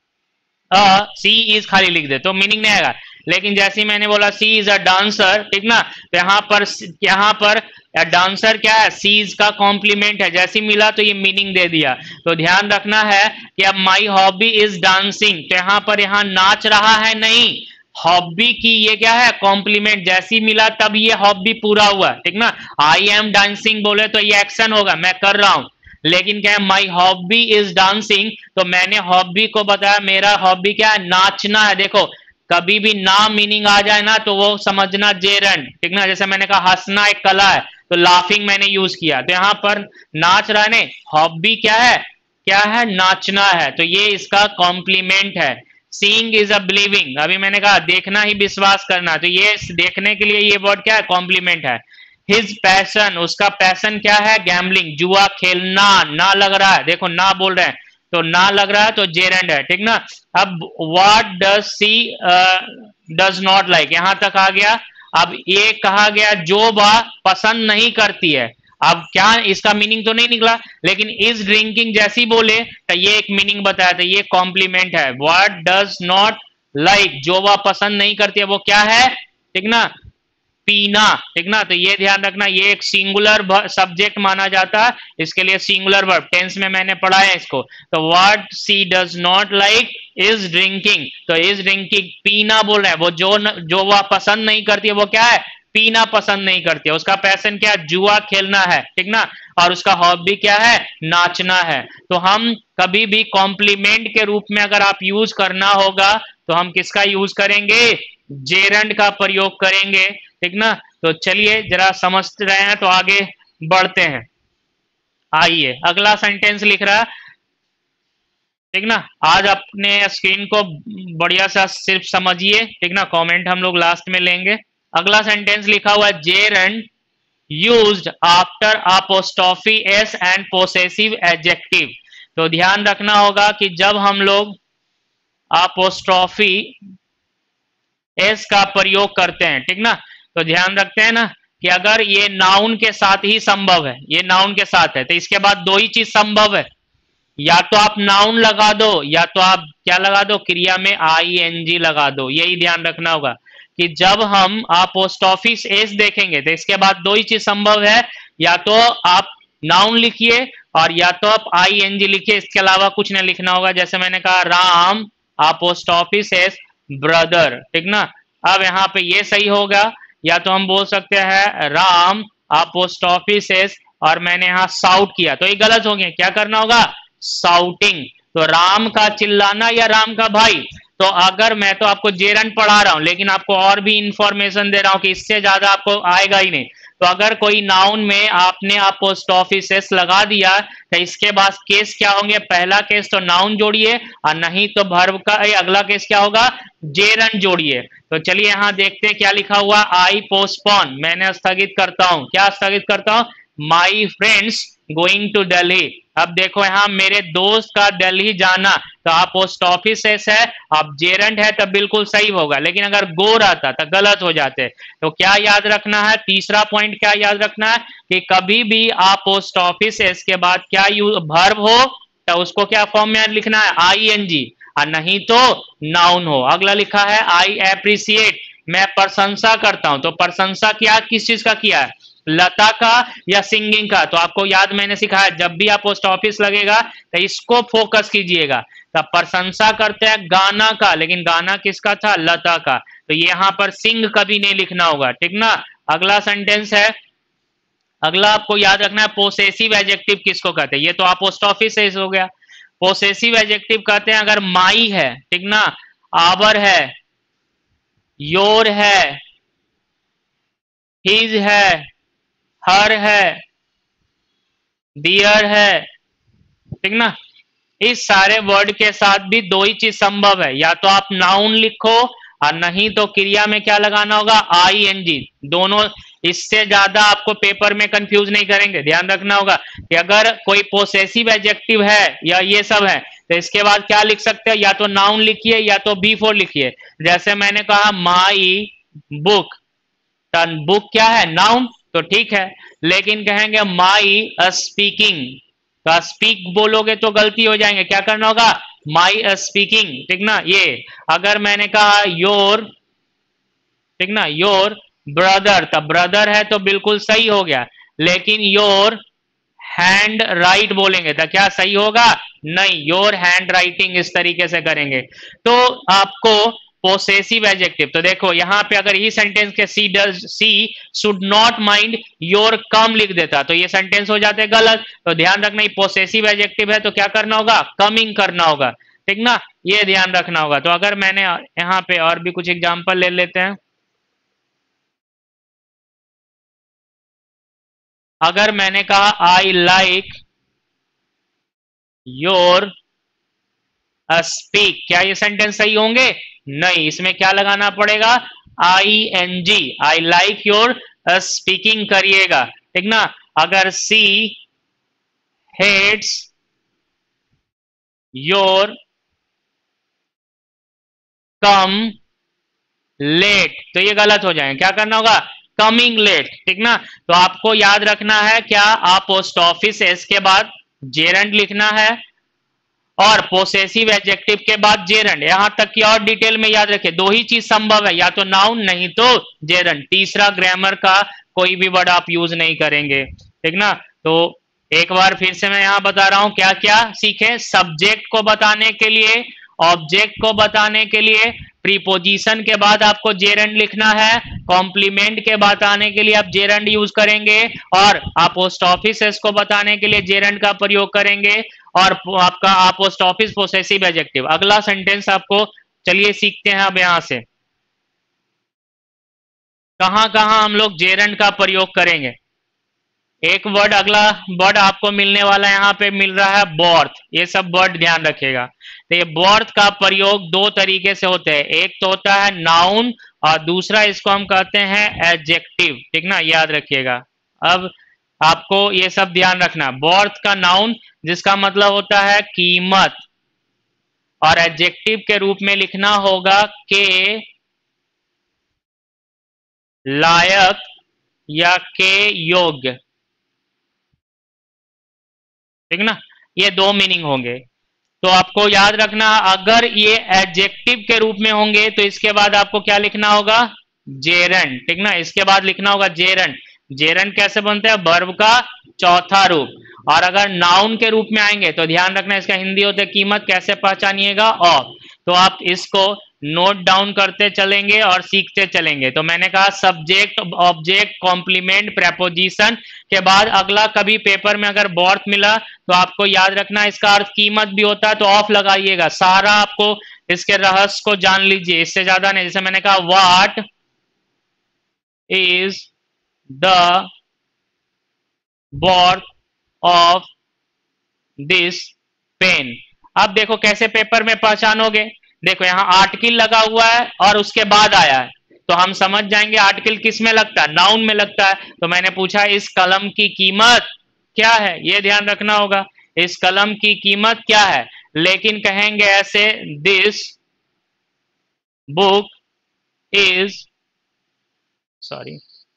सी इज खाली लिख दे तो मीनिंग नहीं आएगा, लेकिन जैसे ही मैंने बोला सी इज अ डांसर, ठीक ना, तो यहाँ पर डांसर क्या है, सी इज का कॉम्प्लीमेंट है, जैसे ही मिला तो ये मीनिंग दे दिया। तो ध्यान रखना है कि अब माई हॉबी इज डांसिंग, तो यहाँ नाच रहा है नहीं, हॉबी की ये क्या है, कॉम्प्लीमेंट, जैसी मिला तब ये हॉबी पूरा हुआ, ठीक ना। आई एम डांसिंग बोले तो ये एक्शन होगा, मैं कर रहा हूं, लेकिन क्या है, माई हॉबी इज डांसिंग, तो मैंने हॉबी को बताया मेरा हॉबी क्या है, नाचना है। देखो कभी भी ना मीनिंग आ जाए ना तो वो समझना जेरंड, ठीक ना। जैसे मैंने कहा हंसना एक कला है, तो लाफिंग मैंने यूज किया, तो यहाँ पर नाच रहा है, हॉबी क्या है, नाचना है, तो ये इसका कॉम्प्लीमेंट है। सीइंग इज अ बिलीविंग, अभी मैंने कहा देखना ही विश्वास करना, तो ये देखने के लिए ये वर्ड क्या है, कॉम्प्लीमेंट है। हिज पैशन, उसका पैशन क्या है, गैम्बलिंग, जुआ खेलना, ना लग रहा है, देखो ना बोल रहे हैं तो ना लग रहा है तो जेरंड है, ठीक ना। अब what does she does not like, यहां तक आ गया। अब ये कहा गया जो बा पसंद नहीं करती है, अब क्या इसका मीनिंग तो नहीं निकला, लेकिन इज ड्रिंकिंग जैसी बोले तो ये एक मीनिंग बताया, तो ये कॉम्प्लीमेंट है। व्हाट डज नॉट लाइक, जो वह पसंद नहीं करती है वो क्या है, ठीक ना, पीना, ठीक ना। तो ये ध्यान रखना, ये एक सिंगुलर सब्जेक्ट माना जाता है, इसके लिए सिंगुलर वर्ब, टेंस में मैंने पढ़ा है इसको। तो what she does not like is drinking, तो इज ड्रिंकिंग पीना बोल रहे हैं, वो जो वह पसंद नहीं करती है वो क्या है, पीना पसंद नहीं करती है। उसका पैशन क्या, जुआ खेलना है, ठीक ना, और उसका हॉबी क्या है, नाचना है। तो हम कभी भी कॉम्प्लीमेंट के रूप में अगर आप यूज करना होगा तो हम किसका यूज करेंगे, जेरंड का प्रयोग करेंगे, ठीक ना। तो चलिए जरा समझ रहे हैं तो आगे बढ़ते हैं। आइए अगला सेंटेंस लिख रहा है, ठीक ना। आज अपने स्क्रीन को बढ़िया सा सिर्फ समझिए, ठीक ना, कमेंट हम लोग लास्ट में लेंगे। अगला सेंटेंस लिखा हुआ है gerund used after apostrophe S and possessive adjective. तो ध्यान रखना होगा कि जब हम लोग अपोस्ट्रोफी एस का प्रयोग करते हैं, ठीक ना, तो ध्यान रखते हैं ना कि अगर ये नाउन के साथ ही संभव है, ये नाउन के साथ है, तो इसके बाद दो ही चीज संभव है, या तो आप नाउन लगा दो या तो आप क्या लगा दो, क्रिया में आईएनजी लगा दो। यही ध्यान रखना होगा कि जब हम अपोस्ट्रोफी एस देखेंगे तो इसके बाद दो ही चीज संभव है, या तो आप नाउन लिखिए और या तो आप आईएनजी लिखिए, इसके अलावा कुछ नहीं लिखना होगा। जैसे मैंने कहा राम अपोस्ट्रोफी एस ब्रदर, ठीक ना। अब यहाँ पे ये सही होगा, या तो हम बोल सकते हैं राम अपोस्ट्रोफी एस और मैंने यहाँ साउट किया, तो ये गलत हो गया। क्या करना होगा, साउटिंग। तो राम का चिल्लाना या राम का भाई, तो अगर मैं तो आपको जेरंड पढ़ा रहा हूं लेकिन आपको और भी इंफॉर्मेशन दे रहा हूं कि इससे ज्यादा आपको आएगा ही नहीं, तो अगर कोई नाउन में आपने अपोस्ट्रोफिस एस लगा दिया तो इसके बाद केस क्या होंगे, पहला केस तो नाउन जोड़िए और नहीं तो वर्ब का अगला केस क्या होगा, जेरंड जोड़िए। तो चलिए यहाँ देखते हैं क्या लिखा हुआ, आई पोस्टपोन, मैंने स्थगित करता हूं, क्या स्थगित करता हूं, my friends going to Delhi. अब देखो यहाँ मेरे दोस्त का दिल्ली जाना, तो आप पोस्ट ऑफिस है, अब जेरंड है तो बिल्कुल सही होगा, लेकिन अगर गो रहता तो गलत हो जाते। तो क्या याद रखना है, तीसरा पॉइंट क्या याद रखना है कि कभी भी आप पोस्ट ऑफिस के बाद क्या वर्ब हो तो उसको क्या फॉर्म में लिखना है, आई एन जी, और नहीं तो नाउन हो। अगला लिखा है आई एप्रिसिएट, मैं प्रशंसा करता हूं, तो प्रशंसा क्या किस चीज का किया है, लता का या सिंगिंग का। तो आपको याद मैंने सिखाया जब भी आप पोस्ट ऑफिस लगेगा तो इसको फोकस कीजिएगा। तो प्रशंसा करते हैं गाना का, लेकिन गाना किसका था, लता का, तो यहां पर सिंग कभी नहीं लिखना होगा, ठीक ना। अगला सेंटेंस है, अगला आपको याद रखना है पोसेसिव एडजेक्टिव किसको कहते हैं, ये तो आप पोस्ट ऑफिस से हो गया। पोसेसिव एडजेक्टिव कहते हैं अगर माई है, ठीक ना, आवर है, योर है, हिज है, हर है, डियर है, ठीक ना, इस सारे वर्ड के साथ भी दो ही चीज संभव है, या तो आप नाउन लिखो और नहीं तो क्रिया में क्या लगाना होगा, आई एन जी, दोनों। इससे ज्यादा आपको पेपर में कंफ्यूज नहीं करेंगे, ध्यान रखना होगा कि अगर कोई पोसेसिव एडजेक्टिव है या ये सब है तो इसके बाद क्या लिख सकते हैं, या तो नाउन लिखिए या तो बी फोर लिखिए। जैसे मैंने कहा माई बुक, बुक क्या है, नाउन, तो ठीक है, लेकिन कहेंगे माई स्पीकिंग, तो स्पीक बोलोगे तो गलती हो जाएंगे, क्या करना होगा, माई स्पीकिंग, ठीक ना। ये अगर मैंने कहा योर, ठीक ना, योर ब्रदर, तब ब्रदर है तो बिल्कुल सही हो गया, लेकिन योर हैंड राइट बोलेंगे तो क्या सही होगा, नहीं, योर हैंड राइटिंग, इस तरीके से करेंगे। तो आपको पोसेसिव एडजेक्टिव, तो देखो यहां पे अगर ये सेंटेंस के she should not mind your come लिख देता तो ये सेंटेंस हो जाते गलत। तो ध्यान रखना, ये पोसेसिव एडजेक्टिव है तो क्या करना होगा, कमिंग करना होगा, ठीक ना, ये ध्यान रखना होगा। तो अगर मैंने यहाँ पे और भी कुछ एग्जांपल ले लेते हैं, अगर मैंने कहा आई लाइक योर स्पीक, क्या ये सेंटेंस सही होंगे, नहीं, इसमें क्या लगाना पड़ेगा, I N G, I like your speaking करिएगा, ठीक ना। अगर she hates your come late, तो ये गलत हो जाएंगे, क्या करना होगा, कमिंग लेट, ठीक ना। तो आपको याद रखना है क्या, आप पोस्ट ऑफिस एस के बाद जेरंड लिखना है और पोसेसिव एडजेक्टिव के बाद जेरंड, यहां तक कि और डिटेल में याद रखें, दो ही चीज संभव है, या तो नाउन नहीं तो जेरंड, तीसरा ग्रामर का कोई भी वर्ड आप यूज नहीं करेंगे, ठीक ना। तो एक बार फिर से मैं यहां बता रहा हूं क्या क्या सीखे, सब्जेक्ट को बताने के लिए, ऑब्जेक्ट को बताने के लिए, प्रीपोजिशन के बाद आपको जेरंड लिखना है, कॉम्प्लीमेंट के बताने के लिए आप जेरंड यूज करेंगे, और आप पोस्ट ऑफिस को बताने के लिए जेरंड का प्रयोग करेंगे, और आपका आप पोस्ट ऑफिस पोसेसिव एडजेक्टिव। अगला सेंटेंस आपको, चलिए सीखते हैं अब यहां से कहां कहां हम लोग जेरंड का प्रयोग करेंगे। एक वर्ड, अगला वर्ड आपको मिलने वाला है, यहाँ पे मिल रहा है बॉर्थ, ये सब वर्ड ध्यान रखिएगा। तो ये बॉर्थ का प्रयोग दो तरीके से होते हैं, एक तो होता है नाउन और दूसरा इसको हम कहते हैं एडजेक्टिव, ठीक ना, याद रखिएगा। अब आपको ये सब ध्यान रखना, बॉर्थ का नाउन जिसका मतलब होता है कीमत, और एडजेक्टिव के रूप में लिखना होगा के लायक या के योग्य, ठीक ना, ये दो मीनिंग होंगे। तो आपको याद रखना, अगर ये एडजेक्टिव के रूप में होंगे तो इसके बाद आपको क्या लिखना होगा, जेरंड, ठीक ना, इसके बाद लिखना होगा जेरंड। जेरंड कैसे बनते हैं, वर्ब का चौथा रूप। और अगर नाउन के रूप में आएंगे तो ध्यान रखना, इसका हिंदी होता है कीमत, कैसे पहचानिएगा, ऑफ। तो आप इसको नोट डाउन करते चलेंगे और सीखते चलेंगे। तो मैंने कहा सब्जेक्ट, ऑब्जेक्ट, कॉम्प्लीमेंट, प्रेपोजिशन के बाद अगला कभी पेपर में अगर बॉर्थ मिला तो आपको याद रखना इसका अर्थ कीमत भी होता है, तो ऑफ लगाइएगा, सारा आपको इसके रहस्य को जान लीजिए, इससे ज्यादा नहीं। जैसे मैंने कहा what is the worth of this pen. अब देखो कैसे पेपर में पहचानोगे। देखो यहाँ आर्टिकल लगा हुआ है और उसके बाद आया है, तो हम समझ जाएंगे आर्टिकल किस में लगता है, नाउन में लगता है। तो मैंने पूछा इस कलम की कीमत क्या है, ये ध्यान रखना होगा, इस कलम की कीमत क्या है। लेकिन कहेंगे ऐसे, this book is sorry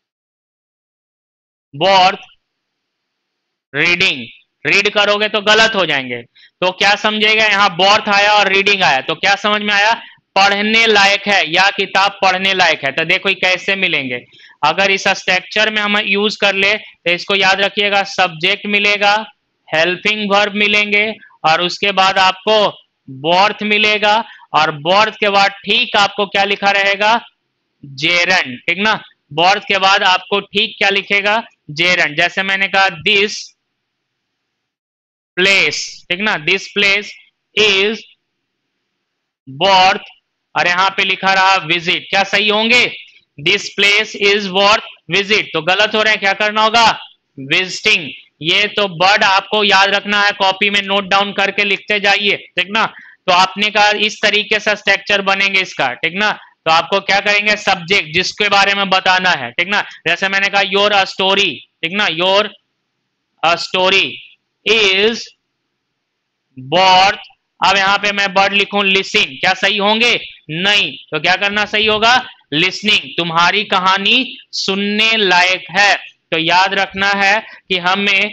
worth reading. Read करोगे तो गलत हो जाएंगे। तो क्या समझेगा, यहाँ बॉर्थ आया और रीडिंग आया, तो क्या समझ में आया, पढ़ने लायक है या किताब पढ़ने लायक है। तो देखो कैसे मिलेंगे, अगर इस स्ट्रक्चर में हम यूज कर ले तो इसको याद रखिएगा, सब्जेक्ट मिलेगा, हेल्पिंग वर्ब मिलेंगे, और उसके बाद आपको बॉर्थ मिलेगा, और बॉर्थ के बाद ठीक आपको क्या लिखा रहेगा, जेरन, ठीक ना। बॉर्थ के बाद आपको ठीक क्या लिखेगा, जेरन। जैसे मैंने कहा दिस प्लेस, ठीक ना, दिस प्लेस इज वर्थ, और यहां पे लिखा रहा विजिट, क्या सही होंगे, this place is worth visit, तो गलत हो रहे हैं, क्या करना होगा, विजिटिंग। ये तो वर्ड आपको याद रखना है, कॉपी में नोट डाउन करके लिखते जाइए, ठीक ना। तो आपने कहा इस तरीके से स्ट्रक्चर बनेंगे इसका, ठीक ना। तो आपको क्या करेंगे, सब्जेक्ट जिसके बारे में बताना है, ठीक ना। जैसे मैंने कहा योर अ स्टोरी, ठीक ना, your a story is worth. अब यहां पे मैं वर्ड लिखूं लिसन, क्या सही होंगे, नहीं, तो क्या करना सही होगा, लिसनिंग, तुम्हारी कहानी सुनने लायक है। तो याद रखना है कि हमें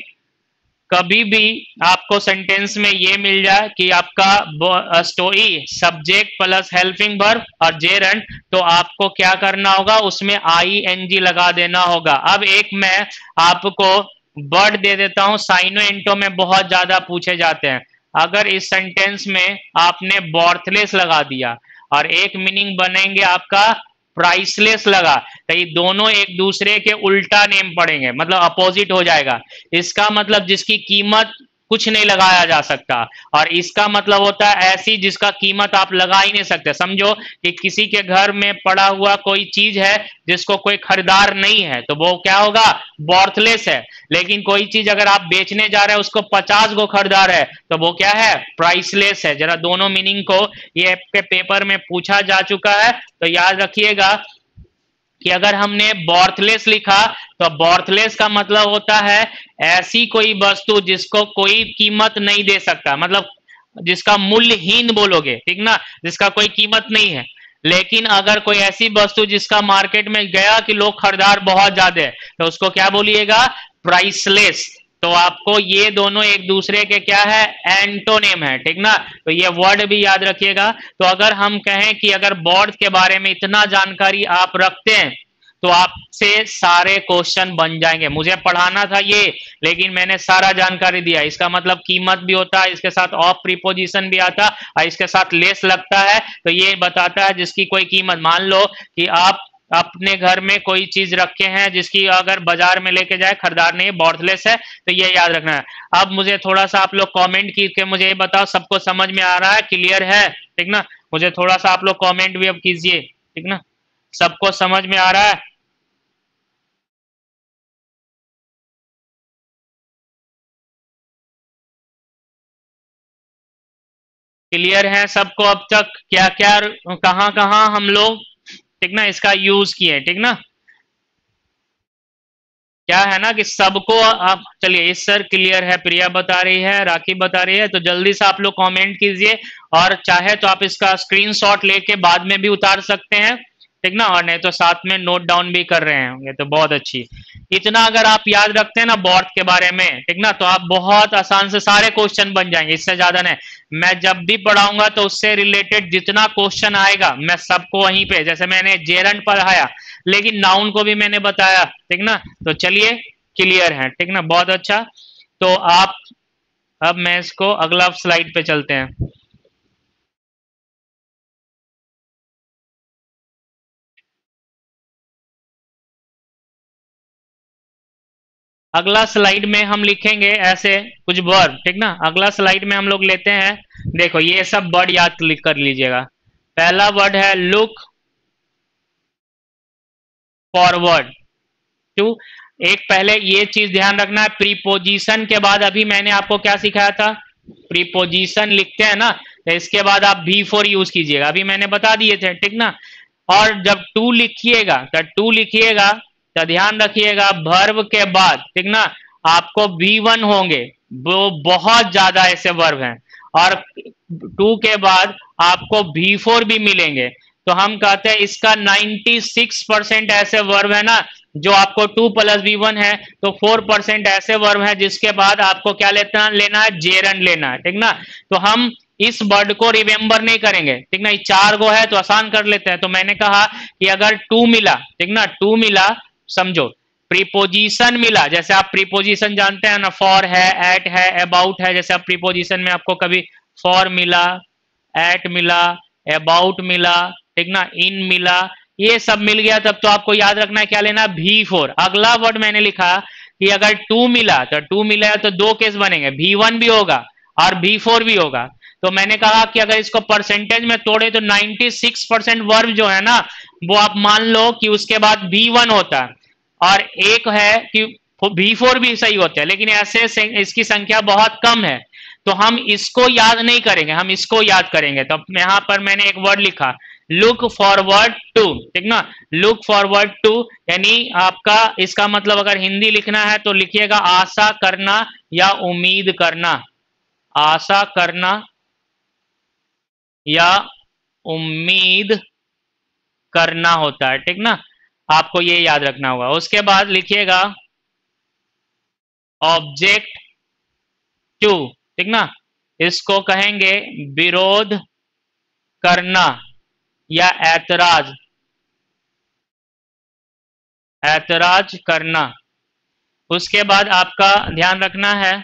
कभी भी आपको सेंटेंस में ये मिल जाए कि आपका story subject plus helping verb और जेरंड, तो आपको क्या करना होगा, उसमें आईएनजी लगा देना होगा। अब एक मैं आपको वर्ड दे देता हूं, साइनो इंटो में बहुत ज्यादा पूछे जाते हैं। अगर इस सेंटेंस में आपने बॉर्थलेस लगा दिया और एक मीनिंग बनेंगे आपका प्राइसलेस लगा, तो ये दोनों एक दूसरे के उल्टा नेम पड़ेंगे, मतलब अपोजिट हो जाएगा। इसका मतलब जिसकी कीमत कुछ नहीं लगाया जा सकता, और इसका मतलब होता है ऐसी जिसका कीमत आप लगा ही नहीं सकते। समझो कि किसी के घर में पड़ा हुआ कोई चीज है जिसको कोई खरीदार नहीं है, तो वो क्या होगा, वर्थलेस है। लेकिन कोई चीज अगर आप बेचने जा रहे हैं, उसको 50 गो खरीदार है, तो वो क्या है, प्राइसलेस है। जरा दोनों मीनिंग को ये पेपर में पूछा जा चुका है, तो याद रखिएगा कि अगर हमने बॉर्थलेस लिखा तो बॉर्थलेस का मतलब होता है ऐसी कोई वस्तु जिसको कोई कीमत नहीं दे सकता, मतलब जिसका मूल्यहीन बोलोगे, ठीक ना, जिसका कोई कीमत नहीं है। लेकिन अगर कोई ऐसी वस्तु जिसका मार्केट में गया कि लोग खरीदार बहुत ज्यादा है, तो उसको क्या बोलिएगा, प्राइसलेस। तो आपको ये दोनों एक दूसरे के क्या है, एंटोनिम है, ठीक ना। तो ये वर्ड भी याद रखिएगा। तो अगर हम कहें कि अगर बोर्ड के बारे में इतना जानकारी आप रखते हैं तो आपसे सारे क्वेश्चन बन जाएंगे। मुझे पढ़ाना था ये, लेकिन मैंने सारा जानकारी दिया। इसका मतलब कीमत भी होता है, इसके साथ ऑफ प्रीपोजिशन भी आता है, और इसके साथ लेस लगता है, तो ये बताता है जिसकी कोई कीमत। मान लो कि आप अपने घर में कोई चीज रखे हैं जिसकी अगर बाजार में लेके जाए खरीदार नहीं, बॉर्थलेस है, तो ये याद रखना है। अब मुझे थोड़ा सा आप लोग कमेंट करके मुझे ये बताओ, सबको समझ में आ रहा है, क्लियर है, ठीक ना। मुझे थोड़ा सा आप लोग कमेंट भी अब कीजिए, ठीक ना, सबको समझ में आ रहा है। क्लियर है सबको अब तक, क्या क्या कहाँ कहाँ हम लोग, ठीक ना, इसका यूज किए, ठीक ना। क्या है ना कि सबको आप, चलिए इस सर क्लियर है, प्रिया बता रही है, राखी बता रही है, तो जल्दी से आप लोग कमेंट कीजिए। और चाहे तो आप इसका स्क्रीनशॉट लेके बाद में भी उतार सकते हैं, ठीक ना, और नहीं तो साथ में नोट डाउन भी कर रहे होंगे, तो बहुत अच्छी। इतना अगर आप याद रखते हैं ना बोर्ड के बारे में, ठीक ना, तो आप बहुत आसान से सारे क्वेश्चन बन जाएंगे, इससे ज्यादा नहीं। मैं जब भी पढ़ाऊंगा तो उससे रिलेटेड जितना क्वेश्चन आएगा मैं सबको वहीं पे, जैसे मैंने जेरंड पढ़ाया, लेकिन नाउन को भी मैंने बताया, ठीक ना। तो चलिए क्लियर है, ठीक ना, बहुत अच्छा। तो आप, अब मैं इसको अगला स्लाइड पे चलते हैं। अगला स्लाइड में हम लिखेंगे ऐसे कुछ वर्ड, ठीक ना। अगला स्लाइड में हम लोग लेते हैं, देखो ये सब वर्ड याद कर लीजिएगा। पहला वर्ड है लुक फॉरवर्ड, टू। एक पहले ये चीज ध्यान रखना है, प्रीपोजिशन के बाद अभी मैंने आपको क्या सिखाया था, प्रीपोजिशन लिखते हैं ना, तो इसके बाद आप भी फोर यूज कीजिएगा, अभी मैंने बता दिए थे, ठीक ना। और जब टू लिखिएगा तो ध्यान रखिएगा वर्ब के बाद, ठीक ना, आपको V1 होंगे, वो बहुत ज्यादा ऐसे वर्ब हैं, और टू के बाद आपको V4 भी मिलेंगे। तो हम कहते हैं इसका 96% ऐसे वर्ब है ना जो आपको 2 + V1 है, तो 4% ऐसे वर्ब है जिसके बाद आपको क्या लेना है, जेरंड लेना है, ठीक ना। तो हम इस वर्ड को रिमेंबर नहीं करेंगे, ठीक ना, 4 गो है तो आसान कर लेते हैं। तो मैंने कहा कि अगर टू मिला, ठीक ना, टू मिला, समझो प्रीपोजिशन मिला, जैसे आप प्रीपोजिशन जानते हैं ना, फॉर है, एट है, अबाउट है, जैसे आप प्रीपोजिशन में आपको कभी फॉर मिला, एट मिला, अबाउट मिला, ठीक ना, इन मिला, ये सब मिल गया, तब तो आपको याद रखना है क्या लेना, V4। अगला वर्ड मैंने लिखा कि अगर टू मिला, तो टू मिला तो दो केस बनेंगे, V1 भी होगा और V4 भी होगा। तो मैंने कहा कि अगर इसको परसेंटेज में तोड़े तो 96% वर्ब जो है ना, वो आप मान लो कि उसके बाद V1 होता है, और एक है कि V4 भी सही होता है, लेकिन ऐसे इसकी संख्या बहुत कम है, तो हम इसको याद नहीं करेंगे, हम इसको याद करेंगे। तो यहां पर मैंने एक वर्ड लिखा, लुक फॉरवर्ड टू, ठीक ना, लुक फॉरवर्ड टू, यानी आपका इसका मतलब अगर हिंदी लिखना है तो लिखिएगा आशा करना या उम्मीद करना, आशा करना या उम्मीद करना होता है, ठीक ना, आपको ये याद रखना होगा। उसके बाद लिखिएगा ऑब्जेक्ट टू, ठीक ना, इसको कहेंगे विरोध करना या ऐतराज, ऐतराज करना। उसके बाद आपका ध्यान रखना है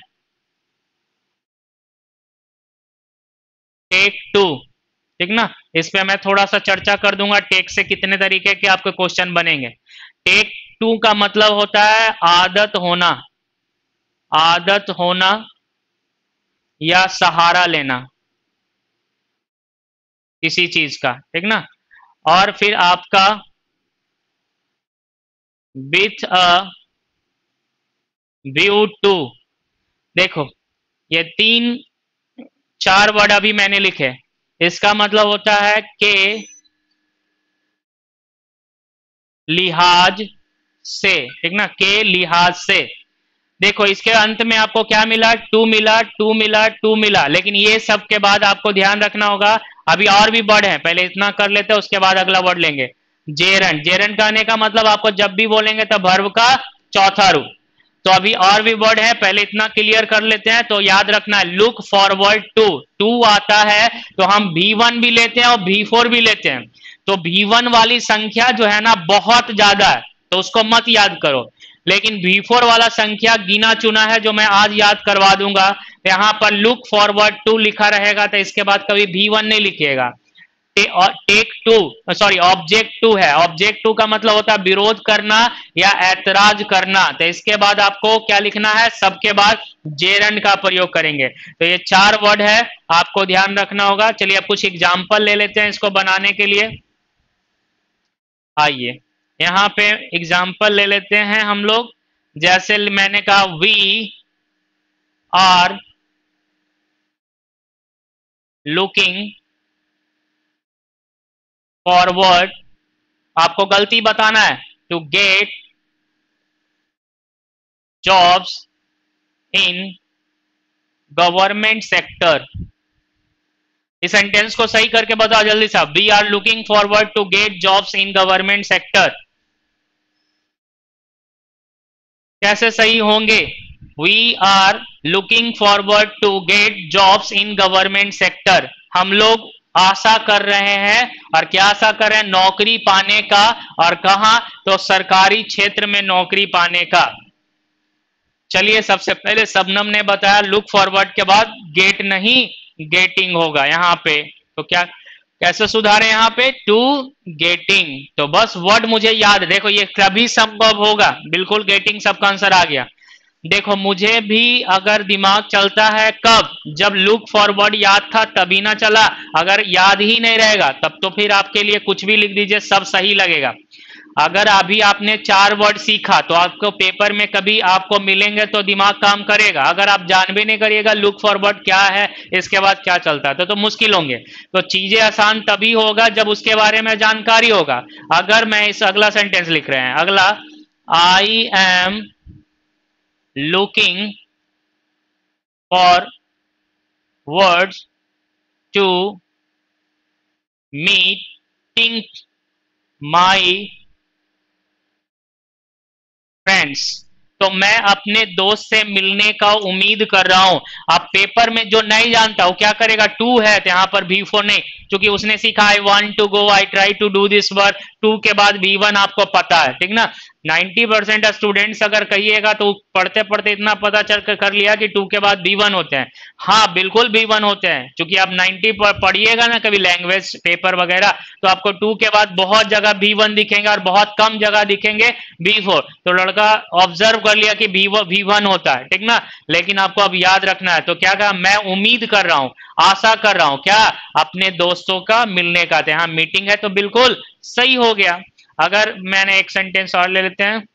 टेक टू, ठीक ना, इस पे मैं थोड़ा सा चर्चा कर दूंगा, टेक से कितने तरीके के आपके क्वेश्चन बनेंगे। टेक टू का मतलब होता है आदत होना, आदत होना या सहारा लेना किसी चीज का, ठीक ना। और फिर आपका विथ अ व्यू टू, देखो ये 3-4 वर्ड अभी मैंने लिखे, इसका मतलब होता है के लिहाज से, ठीक ना, के लिहाज से। देखो इसके अंत में आपको क्या मिला, टू मिला, टू मिला, टू मिला, लेकिन ये सब के बाद आपको ध्यान रखना होगा, अभी और भी वर्ड है, पहले इतना कर लेते हैं उसके बाद अगला वर्ड लेंगे। जेरंड, जेरंड कहने का मतलब आपको जब भी बोलेंगे तब वर्ब का चौथा रूप। तो अभी और भी वर्ड है, पहले इतना क्लियर कर लेते हैं। तो याद रखना है लुक फॉरवर्ड टू, टू आता है तो हम V1 भी लेते हैं और V4 भी लेते हैं। तो V1 वाली संख्या जो है ना बहुत ज्यादा है, तो उसको मत याद करो, लेकिन V4 वाला संख्या गिना चुना है जो मैं आज याद करवा दूंगा। यहां पर लुक फॉरवर्ड टू लिखा रहेगा, तो इसके बाद कभी V1 नहीं लिखिएगा। Take to, sorry object to है, ऑब्जेक्ट टू का मतलब होता है विरोध करना या ऐतराज करना, तो इसके बाद आपको क्या लिखना है, सबके बाद जेरंड का प्रयोग करेंगे। तो ये 4 वर्ड है, आपको ध्यान रखना होगा। चलिए अब कुछ एग्जाम्पल ले लेते हैं इसको बनाने के लिए। आइए यहाँ पे एग्जाम्पल ले लेते हैं हम लोग, जैसे मैंने कहा वी आर लुकिंग फॉरवर्ड, आपको गलती बताना है, to get jobs in government sector. इस सेंटेंस को सही करके बताओ जल्दी से। We are looking forward to get jobs in government sector, कैसे सही होंगे, we are looking forward to get jobs in government sector, हम लोग आशा कर रहे हैं, और क्या आशा कर रहे हैं, नौकरी पाने का, और कहा, तो सरकारी क्षेत्र में नौकरी पाने का। चलिए सबसे पहले सबनम ने बताया लुक फॉरवर्ड के बाद गेट नहीं गेटिंग होगा यहाँ पे, तो क्या कैसे सुधारे यहाँ पे, टू गेटिंग। तो बस वर्ड मुझे याद, देखो ये कभी संभव होगा, बिल्कुल गेटिंग सबका आंसर आ गया। देखो मुझे भी अगर दिमाग चलता है कब, जब लुक फॉरवर्ड याद था तभी ना चला, अगर याद ही नहीं रहेगा तब तो फिर आपके लिए कुछ भी लिख दीजिए सब सही लगेगा। अगर अभी आपने 4 वर्ड सीखा तो आपको पेपर में कभी आपको मिलेंगे तो दिमाग काम करेगा। अगर आप जान भी नहीं करिएगा लुक फॉरवर्ड क्या है, इसके बाद क्या चलता है, तो मुश्किल होंगे। तो चीजें आसान तभी होगा जब उसके बारे में जानकारी होगा। अगर मैं इस अगला सेंटेंस लिख रहे हैं, अगला, I am looking forwards to meeting my friends, तो मैं अपने दोस्त से मिलने का उम्मीद कर रहा हूं। अब पेपर में जो नहीं जानता वो क्या करेगा, टू है तो यहां पर बी फोर नहीं, क्योंकि उसने सीखा I want to go, I try to do this work, to के बाद बी वन आपको पता है, ठीक ना। 90% स्टूडेंट्स अगर कहिएगा तो पढ़ते पढ़ते इतना पता चल कर लिया कि टू के बाद बी वन होते हैं। हाँ बिल्कुल बी वन होते हैं, क्योंकि आप 90 पढ़िएगा ना कभी लैंग्वेज पेपर वगैरह, तो आपको टू के बाद बहुत जगह बी वन दिखेंगे और बहुत कम जगह दिखेंगे बी फोर। तो लड़का ऑब्जर्व कर लिया कि बी वन होता है, ठीक ना। लेकिन आपको अब याद रखना है, तो क्या कहा, मैं उम्मीद कर रहा हूं, आशा कर रहा हूं, क्या, अपने दोस्तों का मिलने का। तो यहां मीटिंग है तो बिल्कुल सही हो गया। अगर मैंने एक सेंटेंस और ले लेते हैं,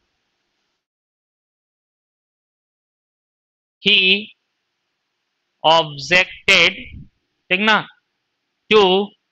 ही ऑब्जेक्टेड, ठीक ना, टू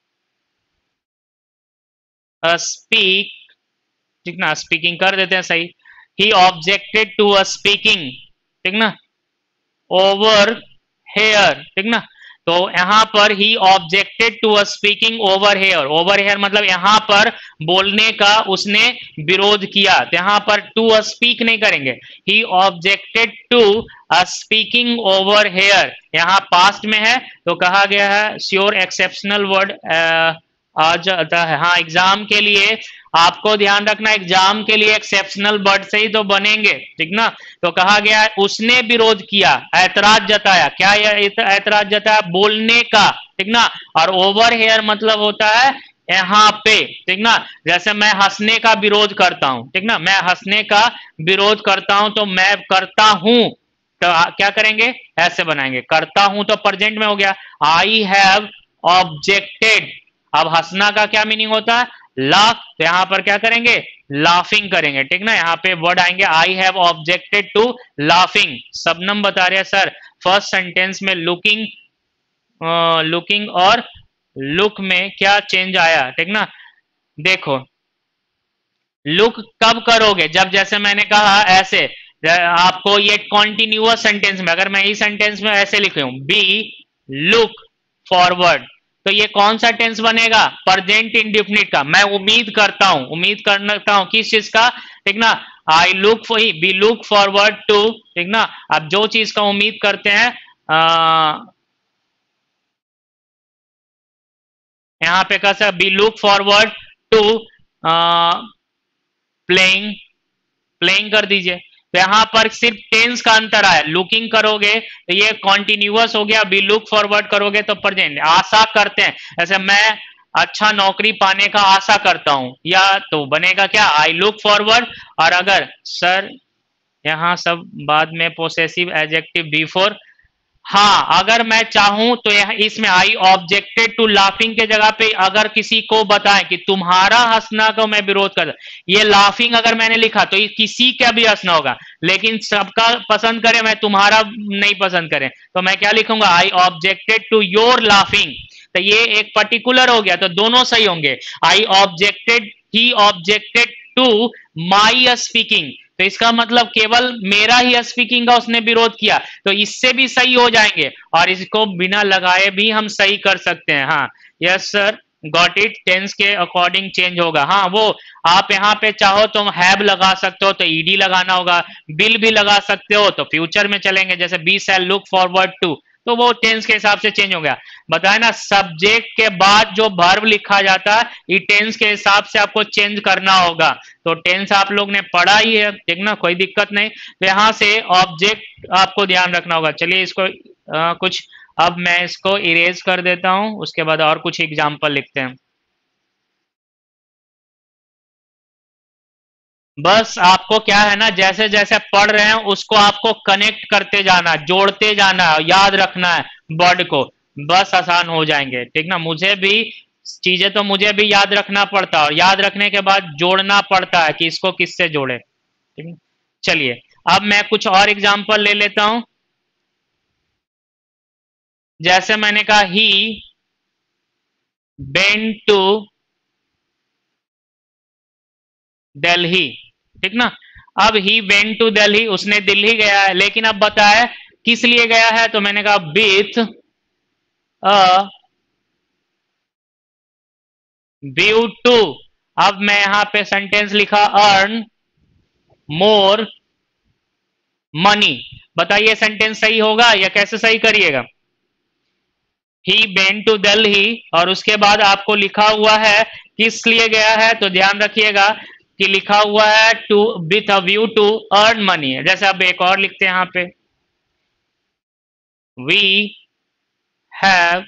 स्पीक, ठीक ना, स्पीकिंग कर देते हैं सही, he objected to a speaking, ठीक ना, ओवर हेयर, ठीक ना। तो यहां पर he objected to a speaking over here, over here मतलब यहां पर बोलने का उसने विरोध किया, तो यहां पर टू अ स्पीक नहीं करेंगे, he objected to a speaking over here, यहां पास्ट में है तो कहा गया है श्योर एक्सेप्शनल वर्ड आ जाता है। हाँ एग्जाम के लिए आपको ध्यान रखना, एग्जाम के लिए एक्सेप्शनल वर्ड से ही तो बनेंगे, ठीक ना। तो कहा गया है उसने विरोध किया, ऐतराज जताया, क्या ऐतराज जताया, बोलने का, ठीक ना। और ओवर हेयर मतलब होता है यहाँ पे, ठीक ना। जैसे मैं हंसने का विरोध करता हूं, ठीक ना, मैं हंसने का विरोध करता हूं, तो मैं करता हूं, तो क्या करेंगे, ऐसे बनाएंगे, करता हूं तो प्रेजेंट में हो गया, आई हैव ऑब्जेक्टेड। अब हंसना का क्या मीनिंग होता है, लाफ, तो यहां पर क्या करेंगे, लाफिंग करेंगे, ठीक ना। यहाँ पे वर्ड आएंगे I have objected to laughing. Shabnam बता रहे हैं सर फर्स्ट सेंटेंस में लुकिंग, लुकिंग और लुक में क्या चेंज आया, ठीक ना। देखो लुक कब करोगे, जब जैसे मैंने कहा ऐसे, आपको ये कॉन्टिन्यूअस सेंटेंस में, अगर मैं इस सेंटेंस में ऐसे लिखे हूं, बी लुक फॉरवर्ड, तो ये कौन सा टेंस बनेगा, प्रेजेंट इंडेफिनिट का। मैं उम्मीद करता हूं, उम्मीद करता हूं किस चीज का, ठीक ना, I look for, be look forward to, ठीक ना। अब जो चीज का उम्मीद करते हैं, यहां पे कैसा, be look forward to playing, playing कर दीजिए। तो यहां पर सिर्फ टेंस का अंतर आया, लुकिंग करोगे तो ये कॉन्टिन्यूअस हो गया, बी लुक फॉरवर्ड करोगे तो प्रेजेंट। आशा करते हैं, जैसे मैं अच्छा नौकरी पाने का आशा करता हूं, या तो बनेगा क्या, आई लुक फॉरवर्ड। और अगर सर यहां सब बाद में पोसेसिव एडजेक्टिव बिफोर, हाँ अगर मैं चाहूं तो यह इसमें आई ऑब्जेक्टेड टू लाफिंग के जगह पे अगर किसी को बताएं कि तुम्हारा हंसना को मैं विरोध कर, ये लाफिंग अगर मैंने लिखा तो ये किसी का भी हंसना होगा, लेकिन सबका पसंद करे, मैं तुम्हारा नहीं पसंद करें, तो मैं क्या लिखूंगा, I objected to your laughing. तो ये एक पर्टिकुलर हो गया, तो दोनों सही होंगे, I objected, he objected to my speaking, तो इसका मतलब केवल मेरा ही स्पीकिंग का उसने विरोध किया, तो इससे भी सही हो जाएंगे, और इसको बिना लगाए भी हम सही कर सकते हैं। हाँ yes sir got it, tense के अकॉर्डिंग चेंज होगा। हाँ वो आप यहाँ पे चाहो तो हैव लगा सकते हो तो ईडी लगाना होगा, बिल भी लगा सकते हो तो फ्यूचर में चलेंगे, जैसे be shall look forward to, तो वो टेंस के हिसाब से चेंज हो गया। बताए ना सब्जेक्ट के बाद जो वर्ब लिखा जाता है ये टेंस के हिसाब से आपको चेंज करना होगा, तो टेंस आप लोग ने पढ़ा ही है, ठीक ना, कोई दिक्कत नहीं। तो यहां से ऑब्जेक्ट आपको ध्यान रखना होगा। चलिए इसको कुछ, अब मैं इसको इरेज कर देता हूं, उसके बाद और कुछ एग्जाम्पल लिखते हैं। बस आपको क्या है ना, जैसे जैसे पढ़ रहे हैं उसको आपको कनेक्ट करते जाना, जोड़ते जाना, याद रखना है वर्ड को, बस आसान हो जाएंगे, ठीक ना। मुझे भी चीजें तो मुझे भी याद रखना पड़ता है, और याद रखने के बाद जोड़ना पड़ता है कि इसको किससे जोड़े। ठीक है, चलिए अब मैं कुछ और एग्जांपल ले लेता हूं। जैसे मैंने कहा ही वेंट टू दिल्ली, ठीक ना। अब ही वेंट टू दिल्ली, उसने दिल्ली गया है, लेकिन अब बताया किस लिए गया है, तो मैंने कहा विथ अ व्यू टू। अब मैं यहां पे सेंटेंस लिखा अर्न मोर मनी। बताइए सेंटेंस सही होगा या कैसे सही करिएगा। ही वेंट टू दिल्ली और उसके बाद आपको लिखा हुआ है किस लिए गया है, तो ध्यान रखिएगा कि लिखा हुआ है to with a view to earn money. जैसे अब एक और लिखते हैं यहां पे, वी हैव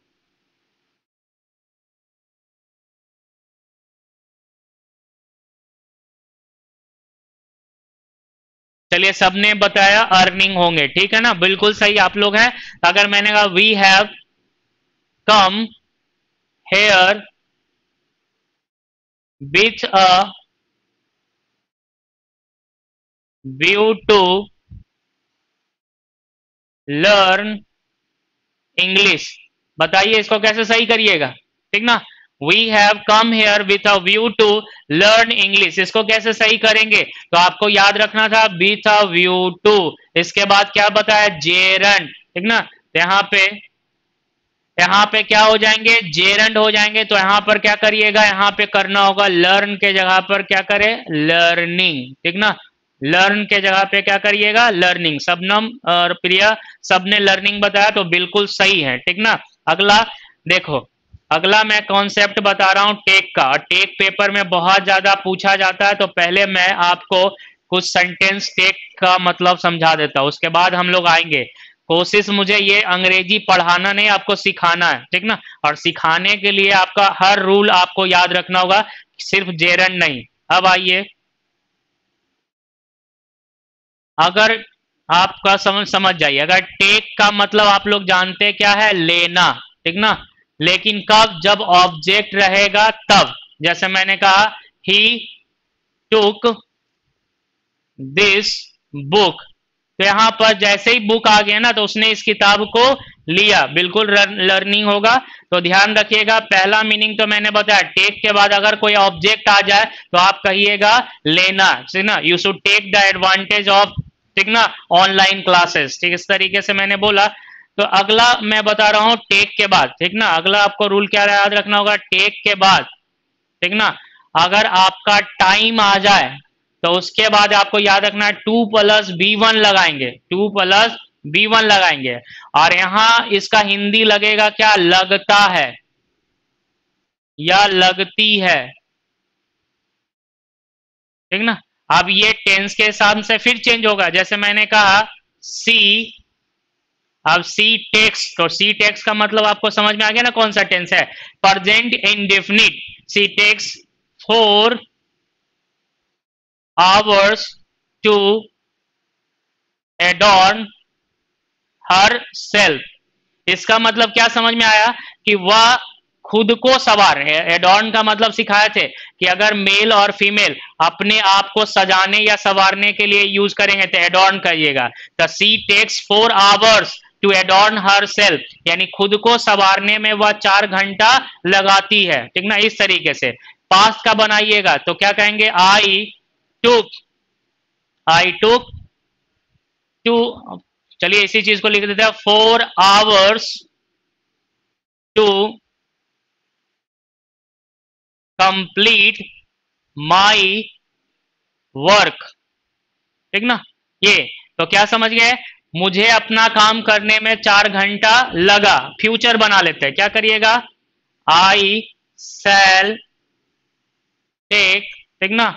चलिए सबने बताया अर्निंग होंगे, ठीक है ना, बिल्कुल सही आप लोग हैं। अगर मैंने कहा we have come here with a view to learn English, बताइए इसको कैसे सही करिएगा। ठीक ना, we have come here with a view to learn English, इसको कैसे सही करेंगे, तो आपको याद रखना था विथ अ व्यू टू, इसके बाद क्या बताया जेरन, ठीक ना। तो यहाँ पे क्या हो जाएंगे, जेरंड हो जाएंगे। तो यहाँ पर क्या करिएगा, यहाँ पे करना होगा लर्न के जगह पर क्या करे लर्निंग, ठीक ना। लर्न के जगह पे क्या करिएगा लर्निंग। सबनम और प्रिया सबने लर्निंग बताया तो बिल्कुल सही है, ठीक ना। अगला देखो, अगला मैं कॉन्सेप्ट बता रहा हूं टेक का, और टेक पेपर में बहुत ज्यादा पूछा जाता है, तो पहले मैं आपको कुछ सेंटेंस टेक का मतलब समझा देता हूं, उसके बाद हम लोग आएंगे। कोशिश मुझे ये अंग्रेजी पढ़ाना नहीं, आपको सिखाना है, ठीक ना। और सिखाने के लिए आपका हर रूल आपको याद रखना होगा, सिर्फ जेरन नहीं। अब आइए, अगर आपका समझ जाइए, अगर टेक का मतलब आप लोग जानते क्या है, लेना, ठीक ना। लेकिन कब, जब ऑब्जेक्ट रहेगा तब। जैसे मैंने कहा ही टुक दिस बुक, तो यहां पर जैसे ही बुक आ गया ना, तो उसने इस किताब को लिया, बिल्कुल लर्निंग होगा। तो ध्यान रखिएगा, पहला मीनिंग तो मैंने बताया, टेक के बाद अगर कोई ऑब्जेक्ट आ जाए तो आप कहिएगा लेना, ठीक ना। You should take the advantage of, ठीक ना, ऑनलाइन क्लासेस, ठीक, इस तरीके से मैंने बोला। तो अगला मैं बता रहा हूं टेक के बाद, ठीक ना, अगला आपको रूल क्या याद रखना होगा, टेक के बाद, ठीक ना, अगर आपका टाइम आ जाए तो उसके बाद आपको याद रखना है 2+B1 लगाएंगे, 2+B1 लगाएंगे। और यहां इसका हिंदी लगेगा क्या, लगता है या लगती है, ठीक ना। अब ये टेंस के हिसाब से फिर चेंज होगा, जैसे मैंने कहा सी, अब सी टेक्स, तो सी टेक्स का मतलब आपको समझ में आ गया ना कौन सा टेंस है, present indefinite. She takes 4 hours to adorn herself. इसका मतलब क्या समझ में आया कि वह खुद को सवार है। एडॉर्न का मतलब सिखाए थे कि अगर मेल और फीमेल अपने आप को सजाने या सवारने के लिए यूज करेंगे तो एडॉर्न करिएगा। The she takes 4 hours to adorn herself, यानी खुद को सवारने में वह 4 घंटा लगाती है, ठीक ना। इस तरीके से पास्ट का बनाइएगा तो क्या कहेंगे, टुक आई टुक टू, चलिए इसी चीज को लिख देते हैं, 4 hours to complete my work, ठीक ना। ये तो क्या समझ गए, मुझे अपना काम करने में 4 घंटा लगा। फ्यूचर बना लेते हैं, क्या करिएगा, आई सेल टेक, ठीक ना,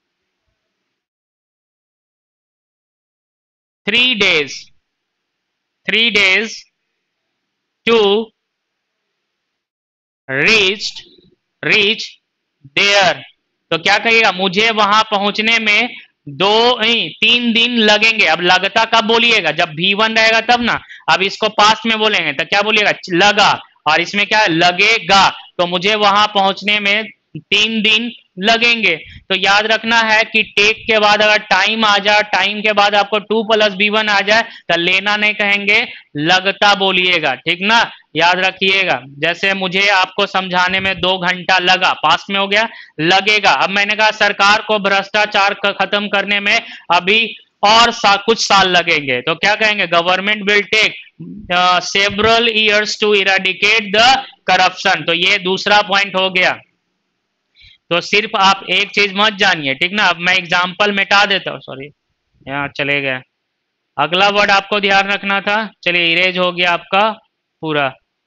3 days, 3 days to reach there. तो क्या कहिएगा, मुझे वहां पहुंचने में 3 दिन लगेंगे। अब लगता कब बोलिएगा, जब V1 रहेगा तब ना। अब इसको पास्ट में बोलेंगे तो क्या बोलिएगा, लगा, और इसमें क्या लगेगा। तो मुझे वहां पहुंचने में 3 दिन लगेंगे। तो याद रखना है कि टेक के बाद अगर टाइम आ जाए, टाइम के बाद आपको 2+B1 आ जाए तो लेना नहीं कहेंगे, लगता बोलिएगा, ठीक ना। याद रखिएगा, जैसे मुझे आपको समझाने में 2 घंटा लगा, पास में हो गया, लगेगा। अब मैंने कहा सरकार को भ्रष्टाचार खत्म करने में अभी और कुछ साल लगेंगे, तो क्या कहेंगे, government will take several years to eradicate the corruption. तो ये दूसरा पॉइंट हो गया। तो सिर्फ आप एक चीज मत जानिए, ठीक ना। अब मैं एग्जाम्पल मिटा देता हूँ, सॉरी यहाँ चले गए। अगला वर्ड आपको ध्यान रखना था, चलिए इरेज हो गया आपका पूरा।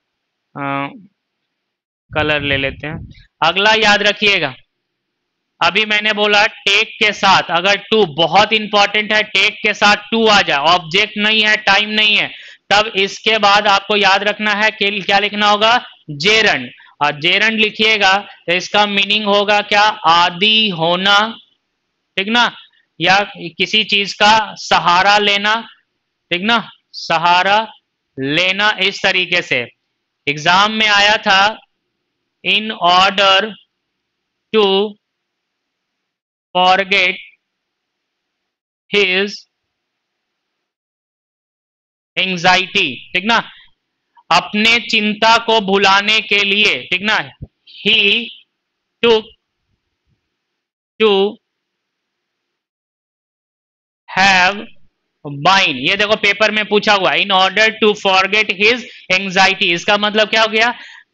कलर ले लेते हैं। अगला याद रखिएगा, अभी मैंने बोला टेक के साथ अगर टू, बहुत इंपॉर्टेंट है, टेक के साथ टू आ जाए, ऑब्जेक्ट नहीं है, टाइम नहीं है, तब इसके बाद आपको याद रखना है कि क्या लिखना होगा, जेरंड। और जेरंड लिखिएगा तो इसका मीनिंग होगा क्या, आदि होना, ठीक ना, या किसी चीज का सहारा लेना, ठीक ना, सहारा लेना, इस तरीके से। एग्जाम में आया था, in order to forget his anxiety, ठीक ना, अपने चिंता को भुलाने के लिए, ठीक ना, ही टुक टू हैव बाइन। ये देखो पेपर में पूछा हुआ, in order to forget his anxiety, इसका मतलब क्या हो गया,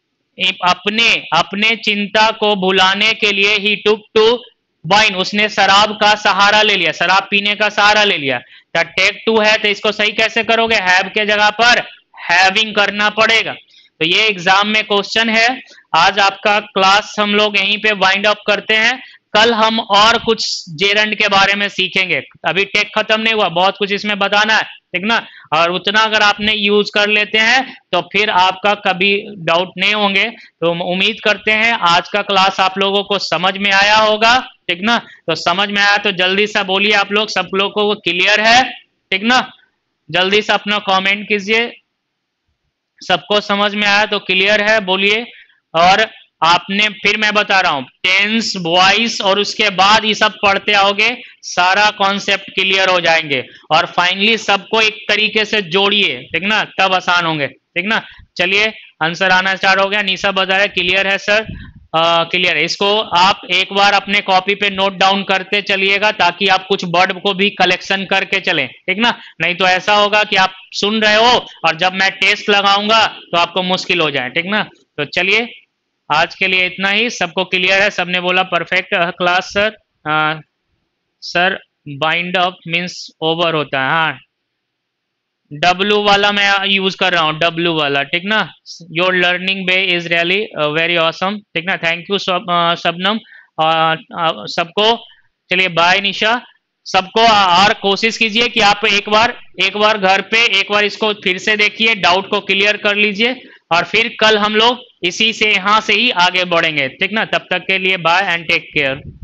अपने चिंता को भुलाने के लिए ही टुक टू वाइन, उसने शराब का सहारा ले लिया, शराब पीने का सहारा ले लिया। तो टेक टू है तो इसको सही कैसे करोगे, हैव के जगह पर हैविंग करना पड़ेगा। तो ये एग्जाम में क्वेश्चन है। आज आपका क्लास हम लोग यहीं पे वाइंड अप करते हैं। कल हम और कुछ जेरंड के बारे में सीखेंगे। अभी टेक खत्म नहीं हुआ, बहुत कुछ इसमें बताना है, ठीक ना। और उतना अगर आपने यूज कर लेते हैं तो फिर आपका कभी डाउट नहीं होंगे। तो उम्मीद करते हैं आज का क्लास आप लोगों को समझ में आया होगा, ठीक ना। तो समझ में आया तो जल्दी से बोलिए, आप लोग सब लोगों को क्लियर है, ठीक ना। जल्दी से अपना कमेंट कीजिए, सबको समझ में आया तो क्लियर है बोलिए। और आपने, फिर मैं बता रहा हूं, टेंस, वॉइस और उसके बाद ये सब पढ़ते आओगे, सारा कॉन्सेप्ट क्लियर हो जाएंगे। और फाइनली सबको एक तरीके से जोड़िए, ठीक ना, तब आसान होंगे, ठीक ना। चलिए आंसर आना स्टार्ट हो गया। निशा बता रहे क्लियर है सर, क्लियर है। इसको आप एक बार अपने कॉपी पे नोट डाउन करते चलिएगा ताकि आप कुछ वर्ड को भी कलेक्शन करके चलें, ठीक ना। नहीं तो ऐसा होगा कि आप सुन रहे हो और जब मैं टेस्ट लगाऊंगा तो आपको मुश्किल हो जाए, ठीक ना। तो चलिए आज के लिए इतना ही। सबको क्लियर है, सबने बोला perfect class sir. Sir bind up means over होता है, हाँ W वाला मैं यूज कर रहा हूँ, W वाला, ठीक ना। Your learning way is really very awesome, ठीक ना। थैंक यू शबनम सबको। चलिए बाय निशा सबको। और कोशिश कीजिए कि आप एक बार घर पे एक बार इसको फिर से देखिए, डाउट को क्लियर कर लीजिए और फिर कल हम लोग इसी से यहाँ से ही आगे बढ़ेंगे, ठीक ना। तब तक के लिए बाय एंड टेक केयर।